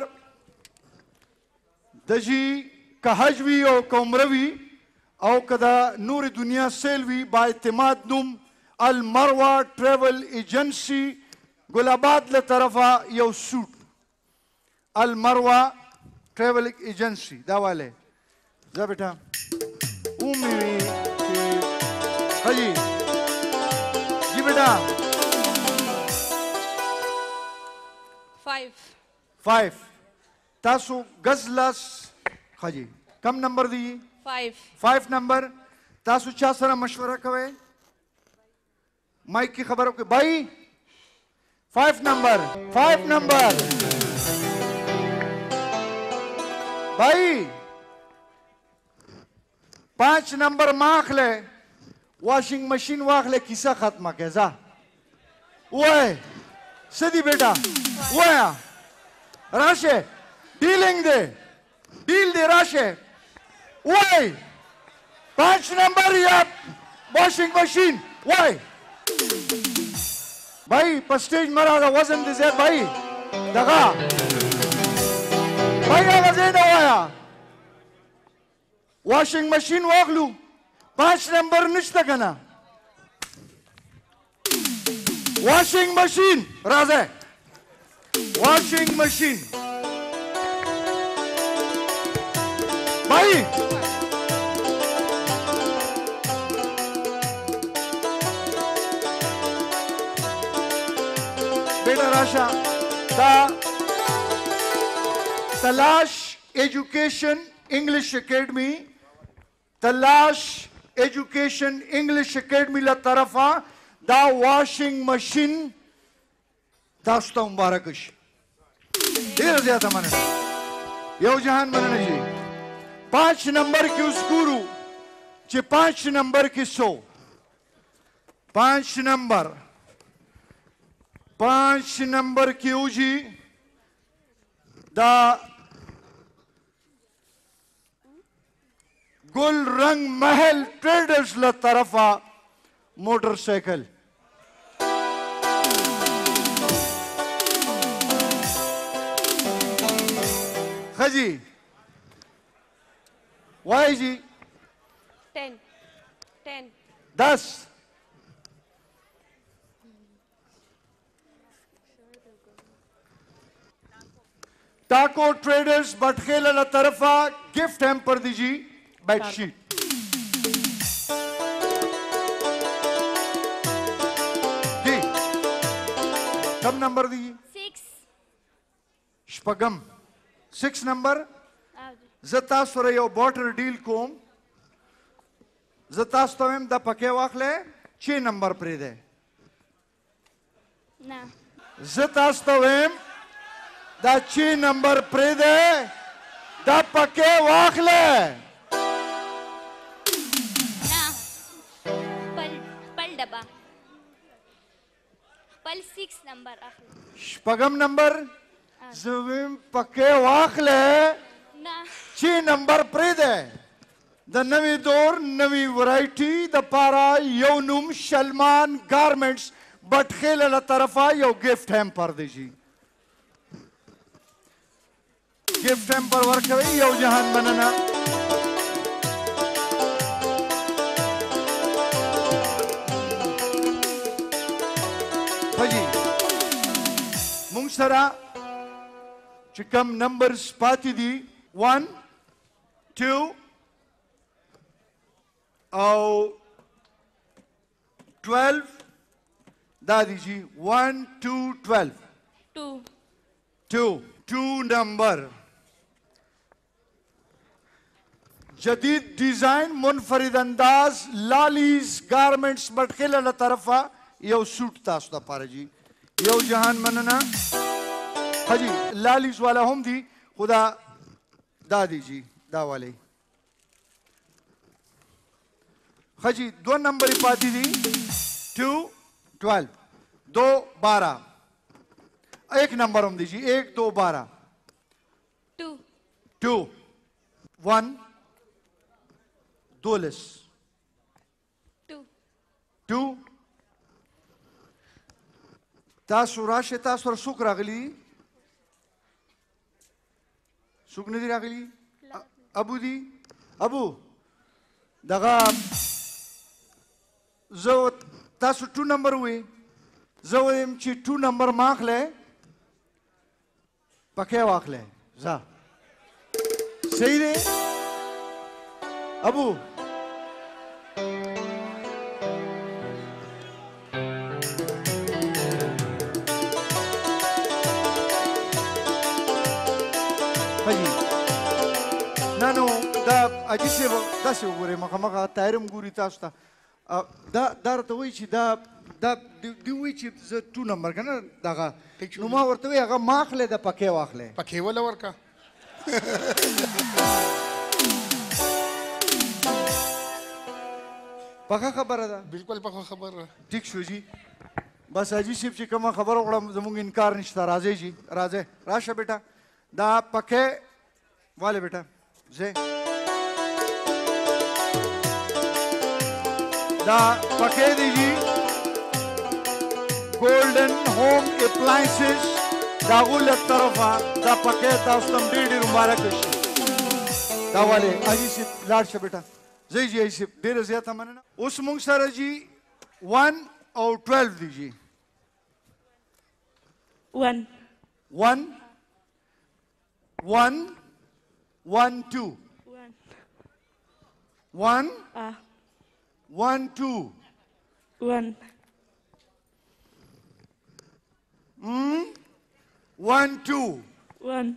دا جی که حج وی او که عمره وی او که دا نور دنیا سیل وی با اعتماد نوم المروه ٹریول ایجنسی گلاباد لطرفا یو سوٹ المروه ٹریول ایجنسی دا والے زا بیٹا اومی وی خجی جی بیٹا فائیو فائیو تاسو گزلس خجی کم نمبر دی فائیو فائیو نمبر تاسو چا سره مشورہ کوئے مائک کی خبروں کے بھائی فائیو نمبر فائیو نمبر بھائی पाँच नंबर माखले वॉशिंग मशीन वाखले किसा खत्म के जा ओए सदी बेटा ओया राशे डीलिंग दे डील दे राशे ओए पाँच नंबर या वॉशिंग मशीन ओए भाई पस्टेज मरा दा वजन दे ज़ेर भाई दगा भाई आगा ज़ेर ओया वॉशिंग मशीन वागलू पांच नंबर निश्ता कना वॉशिंग मशीन राजे वॉशिंग मशीन भाई बेटा राशा दा Talash education English academy Talash education English academy ला तरफा दा वॉशिंग मशीन दास्ता मुबारकश ढेर ज्यादा मन यो जहान मन जी पांच नंबर की उस गुरु चे पांच नंबर की सो पांच नंबर पांच नंबर की उजी दा गुल रंग महल ट्रेडर्स ला तरफा मोटरसाइकिल खजी वाई जी टेन टेन दस टाको ट्रेडर्स बटखेल ला तरफा गिफ्ट हैम्पर दीजिए बेडशीट जी कम नंबर दीजिए सिक्स शपगम सिक्स नंबर जता सुर यो बॉर्डर डील कोम जता स्तवेम दा पके वाखले छह नंबर पर दे ना जता स्तवेम दा छह नंबर पर दे दा पके वाखले डबा पल सिक्स नंबर शपगम नंबर जवीम पके वाखले ना छह नंबर प्रेद है द नवी दौर नवी वैरायटी द पारा यौनुम सलमान गारमेंट्स बटखेल ला तरफा यो गिफ्ट हैम्पर दीजिए गिफ्ट हैम्पर वर्क यो जहान बनना जी मुंगसरा चिकम नंबर्स पाती दी वन टू और ट्वेल्व दादी जी one two twelve two two two number जदीद डिजाइन मुनफरिद अंदाज लालीज गारमेंट्स बटखेल ला तरफा यो सूट तास्ता पारा जी यो जहान मनना हाजी लालीज वाला हम दी खुदा दादी जी दा वाले हाजी दो नंबर पाती दी टू ट्वेल्व दो बारह एक नंबर हम दीजिए एक दो बारह टू टू वन दो लिस two two تاسو راشه تاسو ور سوق راغلی سوق نه دی راغلی ابو دی ابو دغه زو تاسو ټو نمبر وي زو يم چې ټو نمبر ماخله پکې واخله ځه صحیح دی ابو نانو دا اجیسه دا څه وګورئ مخه مخه تایرم ګوري تاسو ته دا دا راته وایي چې دا دا دی وایي چې زه ټو نمبر که نه دغه نو ما ورته وایي هغه ما اخلی د پکې واخلی پکې وله ورکه پخه خبره ده بالکل پخه خبره ټیک شو جی بس حاجي صاحب چې کومه خبره وکړم زموږ انکار نشته راځئ جی راځئ راشه بیټا دا پکې والے بیٹا زه دا پکې دی جی ګولډن ہوم اپلائنسز دا غول طرفه دا پکې تاسو ته ډېر ډېر مبارک شي دا والے حاجي صاحب لاړ شه بیٹا زه جی حاجي صاحب ډېره زیاته مننه اوس موږ سره جی ون او ټویلو دی جی ون ون ون one two one one ah one two one mm one two one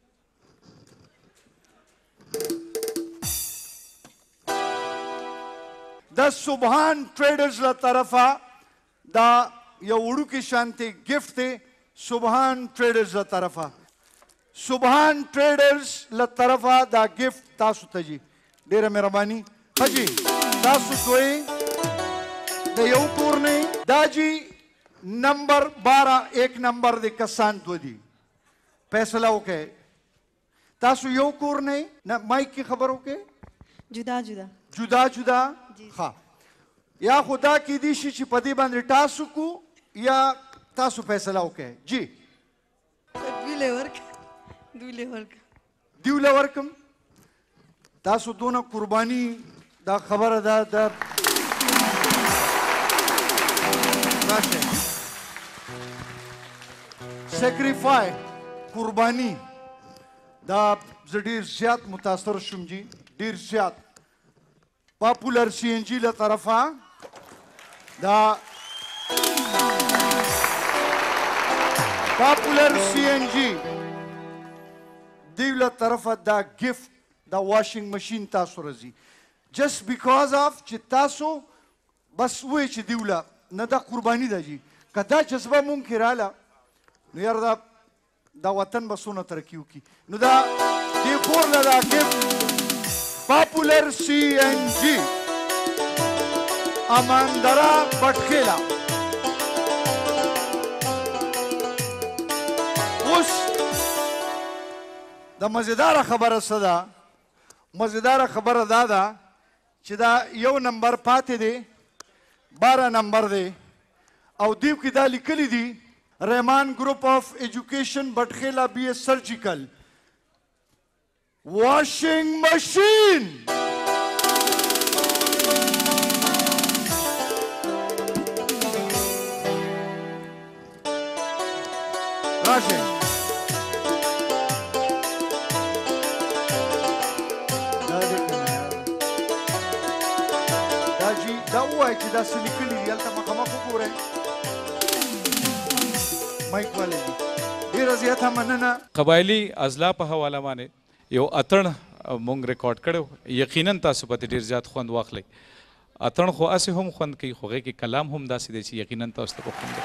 د سبحان ټریډرز له طرفه دا یو وړوکی شانتي ګفت دی سبحان ټریډرز له طرفه سبحان ټریډرز له طرفه دا ګفت تاسو ته جي ډېره مهرباني ښه جي تاسو دوی د یو کور نه دا جي نمبر بارہ ایک نمبر د کسان دو دي فیصله وکړئ تاسو یو کور نه نه مایک کی خبر وکړئ جدا جدا جدا جدا ها یا خدا کی دی شي چې په دې باندې تاسو کو یا تاسو فیصله وکړئ جی دوی ورک دوی ورک دیوله ورکم تاسو دونه قربانی دا خبره ده د راشه سیکریفای قربانی دا زه ډېر زیات متاثر شوم جی ډېر زیات پاپولر سی این جی له طرفه دا پاپولر سی این جی دیو له طرفه دا ګفت دا واشنګ ماشین تاسو راځي جست بیکاز اف چې تاسو بس وایي چې دیو له نه دا قرباني ده جي که دا جذبه مونږ کې راله نو یار دا دا وطن به څونه ترقي وکړي نو دا دې کور له دا ګفت پاپولر سی این جی اماندرا بټخیلا اوس د مزیداره خبره څه ده مزیداره خبره دا ده چې دا یو نمبر پاتې دی بارہ نمبر دی او دیو کې دا لیکلی دي رحمان گروپ آف ایجوکیشن بټخیلا بی اے سرجیکل واشنگ مشین راشه دا وایي چې دا څه لیکلي دي هلته مخامخ وګورئ مایک والے دي ډېره زیاته مننه قبایلي اضلاع په حواله باندې یو اتڼ مونږ ریکارډ کړی یقینا تاسو پته ډېر زیات خوند واخلئ اتڼ خو هسې هم خوند کوي خو هغې کې کلام هم داسې دی چې یقینا تاسو ته به خوند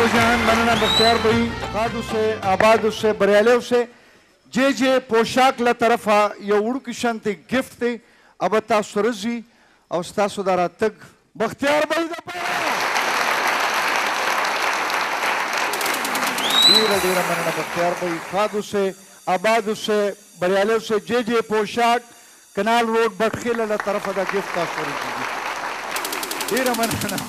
जहान मनना बख्तियार भाई खाद से आबाद से बरियाले से जे जे पोशाक ला तरफा ये उड़ की शांति गिफ्ट थे अब ता सुरजी और स्ता सुधारा तक बख्तियार भाई दा धीरे धीरे मनना बख्तियार भाई खाद से आबाद से बरियाले से जे जे पोशाक कनाल रोड बटखेल ला तरफा दा गिफ्ट ता सुरजी धीरे मनना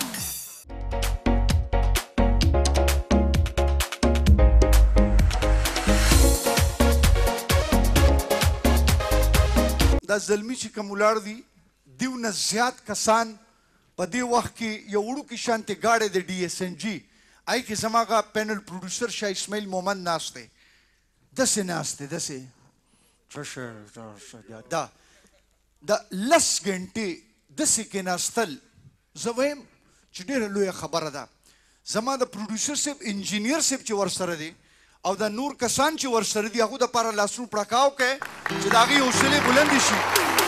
دا زلمی چې کوم ولاړ دي دیو نه زیات کسان په دې وخت کې یو وړوکې شانتې ګاډی د ډي ایس ان جي هغې کې زما هغه پینل پروډوسر شاه اسماعیل مومند ناست دی داسې ناست دی داسې دا د لس ګنټې داسې کېناستل زه وایم چې ډېره لویه خبره ده زما د پروډوسر صاحب انجینیر صاحب چې ورسره دی او د نور کسان چې ورسره دي هغو دپاره لاسونو پړکاو کوي چې د هغې حوصلې بلندې شي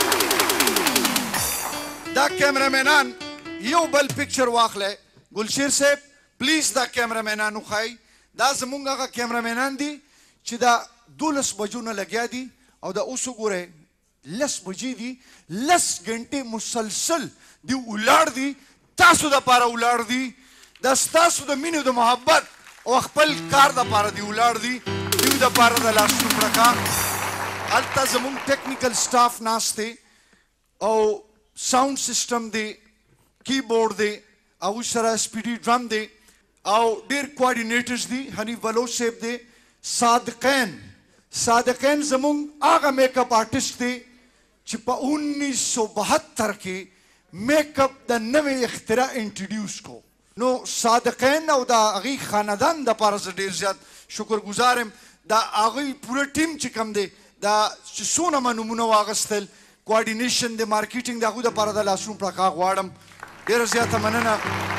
دا کیمرامینان یو بل پکچر واخلی ګلشیر صاحب پلیز دا کیمرامینان وښایي دا زمونږ هغه کیمرامینان دي چې دا دولس بجو نه لګیا دي او دا اوس وګورئ لس بجې دي لس ګنټې مسلسل دی ولاړ دي تاسو دپاره ولاړ دي دا ستاسو د مینې د محبت او خپل کار د پاره دی ولاړ دي دیو د پاره د لاسونو پړکا هلته زموږ ټیکنیکل سټاف ناست دی او ساوند سیسټم دی کیبورډ دی او سره سپیډي ډرم دی او ډېر کوارډینیټرز دي حنیف بلوچ صاحب دی صادقین صادقین زموږ هغه میک اپ آرټسټ دی چې په انیس سو بهتر کې میک اپ د نوې اختراع انټروډیوس کو نو صادقین او د هغې خاندان دپاره زه ډېر زیات شکرګزار یم د هغوی پوره ټیم چې کوم دی دا چې څونه ما نومونه واخیستل کوارډینیشن د مارکیټینګ د هغو دپاره د لاسونو پړکا غواړم ډېره زیاته مننه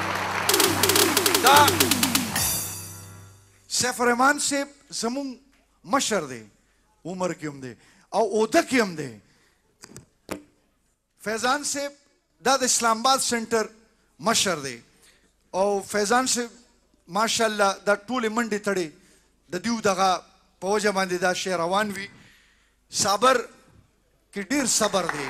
دا سیف الرحمن صاحب زموږ مشر دی عمر کې هم دی او عہده کې هم دی فیضان صاحب دا د اسلام آباد سنټر مشر دی او فیضان صاحب ماشاءالله دا ټولې منډې تړې د دیو دغه په وجه باندې دا شی روان وي صابر کې ډېر صبر دی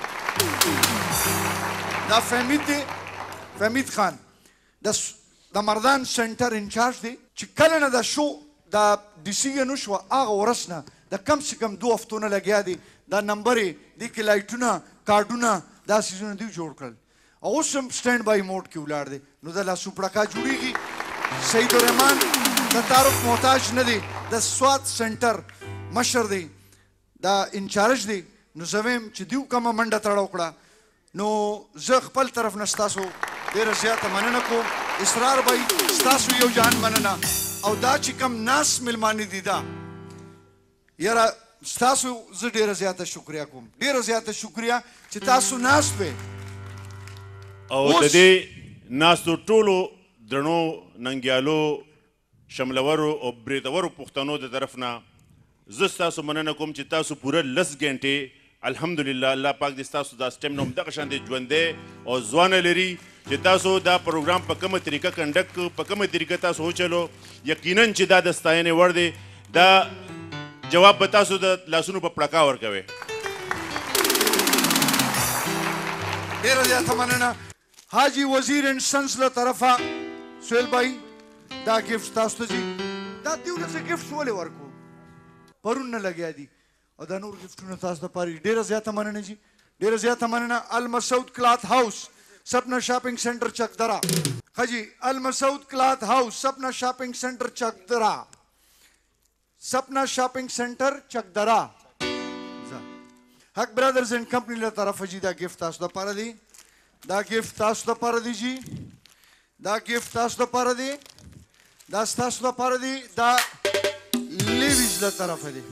دا فهمید دی فهمید خان د مردان سنټر انچارج دی چې کله نه دا شو دا ډیسیژن وشوه هغه ورځ نه د کم سے کم دو هفتو نه لګیا دی دا نمبر یې دې کې لایټونه کارډونه دا څیزونه دوی جوړ کړل او اوس هم سټینډ بای موډ کې ولاړ دی نو د لاسو پړکا جوړیږي سعید الرحمن د تعارف محتاج نه دی د سوات سنټر مشر دی دا انچارج دی نو زه وایم چې دیو کومه منډه تړه وکړه نو زه خپل طرف نه ستاسو ډېره زیاته مننه کوم اسرار بھائی ستاسو یو جهان مننه او دا چې کوم ناس ملمانې دي دا یاره ستاسو زه ډېره زیاته شکریا کوم ډېره زیاته شکریا چې تاسو ناست وې او د دې ناستو ټولو درنو ننګیالو شملورو او بریدورو پښتنو د طرف نه زه ستاسو مننه کوم چې تاسو پوره لس ګنټې الحمدلله الله پاک دې ستاسو دا سټیمنا همدغه شانې ژوندی او ځوانه لري چې تاسو دا پروګرام په کومه طریقه کنډکټ کړو په کومه طریقه تاسو وچلو یقینا چې دا د ستاینې وړ دی دا جواب به تاسو د لاسونو په پړکا ورکوئ ډېره زیاته مننه حاجی وزیر اینڈ سنس له طرفه سهیل بھائی دا ګفټ تاسو ته جي دا دیو له ګفټ ولې ورکو پرون نه لګیا دي او دا نور ګفټونه تاسو ته پاره ډېره زیاته مننه جي ډېره زیاته مننه المسعود کلاتھ هاوس سپنا شاپنګ سنټر چکدرا خجی المسعود کلاتھ هاوس سپنا شاپنګ سنټر چکدرا سپنا شاپنګ سنټر چکدرا حق برادرز اینڈ کمپنی له طرفه جي دا ګفټ تاسو ته پاره دي دا ګفټ تاسو ته پاره دی جی دا ګفټ تاسو ته پاره دی دا تاسو ته پاره دی دا لیویز له طرفه دی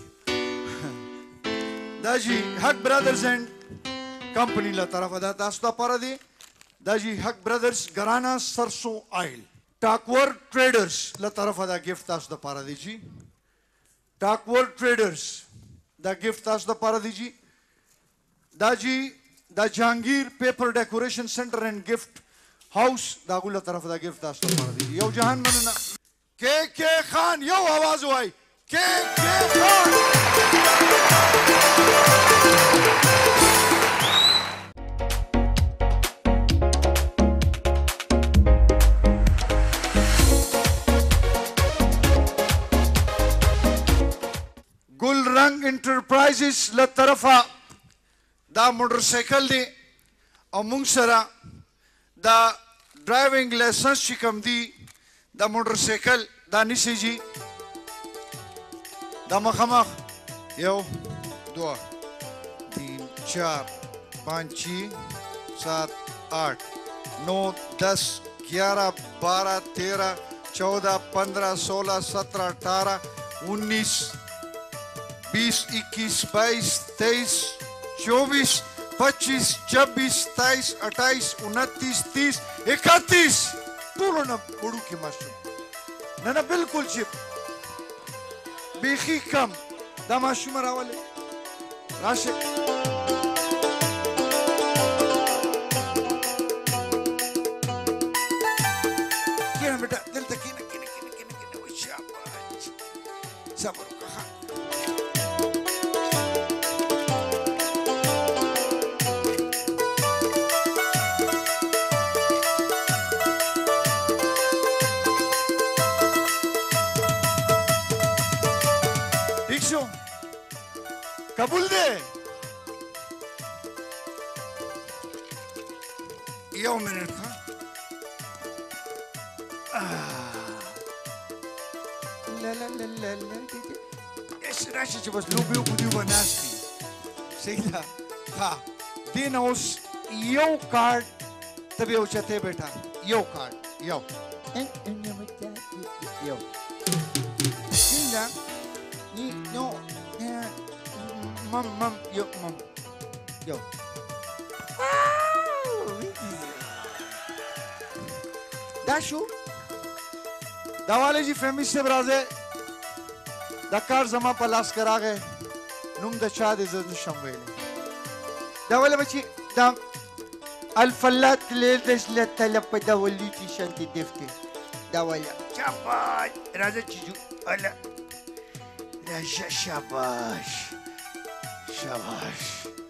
دا جی حق برادرز اینڈ کمپنی له طرفه دا تاسو ته پاره دی دا جی حق برادرز گرانا سرسو آئل ټاکور ټریډرز له طرفه دا ګفټ تاسو ته پاره دی جی ټاکور ټریډرز دا ګفټ تاسو ته پاره دی جی دا جی دا جهانگیر پیپر ډیکوریشن سنټر اینڈ ګفټ هاوس دا غوله طرف دا ګفټ تاسو ته پاره دی یو جهان مننه के के खान यो आवाज हुआ के के खान गुल रंग इंटरप्राइजेस ल तरफा दा मोटरसाइकिल दी और मुंगसरा दा ड्राइविंग लाइसेंस चिकम दी दा मोटरसाइकिल दा निसी जी दा मखमख यो दो तीन चार पाँच छः सात आठ नौ दस ग्यारह बारह तेरह चौदह पंद्रह सोलह सत्रह अठारह उन्नीस बीस इक्कीस बाईस तेईस चौबीस पच्चीस छब्बीस तेईस अट्ठाईस उनतीस तीस इकतीस पूर्ण न बुड़ू की माशूम ना ना बिल्कुल चिप बेखी कम दा माशूम रावले राशे क्या बेटा दिल तक किने किने किने किने किने वो शाबाश सबर कहा कबूल दे यो मिनट का ला ला ला ला ला ऐसे राशि जो बस लूबी उबुदी बनास्ती सही था हाँ दिन उस यो कार्ड तभी उचते बेटा यो कार्ड यो यो दिन ni no mom mom yo mom yo दाशु दावाले जी फैमिली से बराजे दकार जमा पलास करा गए नुम द शाद इज़ शम्वेले दावाले बच्ची दाम अल्फलात ले दस ले तलब दावली की शांति देवते दावाले चापाज राजा चीजू अल्लाह राजा शाबाश शाबाश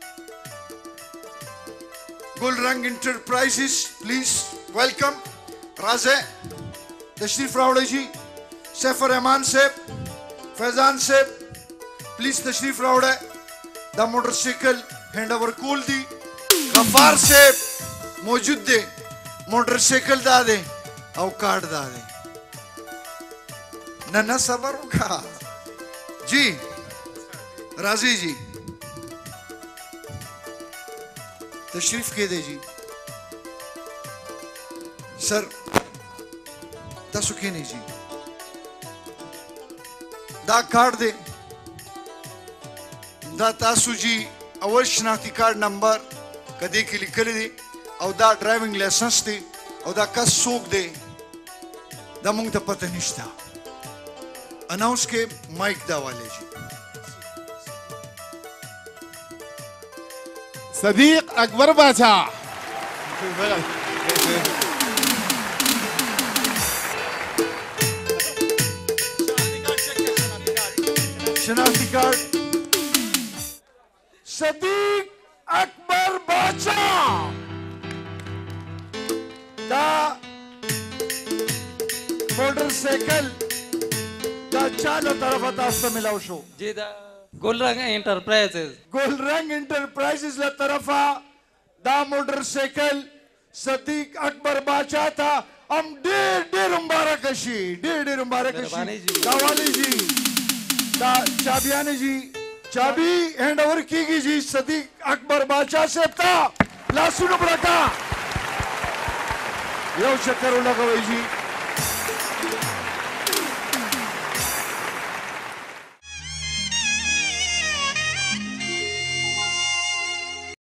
गुल रंग इंटरप्राइजेस प्लीज वेलकम राजे तशरीफ रावड़े जी सैफर रहमान साहब फैजान साहब प्लीज तशरीफ रावड़े द मोटरसाइकिल हैंड ओवर कूल दी गफार साहब मौजूद दे मोटरसाइकिल दा दे और कार्ड दा दे नन्ना सबर का जी राजी जी तशरीफ के दे जी सर तसुके नहीं जी दा कार्ड दे दा तासु जी अवल शनाख्ती कार्ड नंबर कदे के लिखल दे और दा ड्राइविंग लाइसेंस दे और दा कस सोक दे दा मुंग दा पता निश्ता अनाउंस के माइक दा वाले जी सदीक अकबर बादशाह शनाख्ती कार्ड सदीक अकबर बादशाह दा मोटरसाइकिल दा चालो तरफ तास्ता मिलाओ शो जी दा गुलरंग एंटरप्राइजेस गुलरंग एंटरप्राइजेस ला तरफा दा मोटरसाइकिल सदीक अकबर बादशाह था हम डेर डेर मुबारक कशी डेर डेर मुबारक कशी दावाली जी दा चाबियाने जी चाबी हैंड ओवर की गई जी सदीक अकबर बादशाह से था लासुन बड़का यो चक्कर लगा जी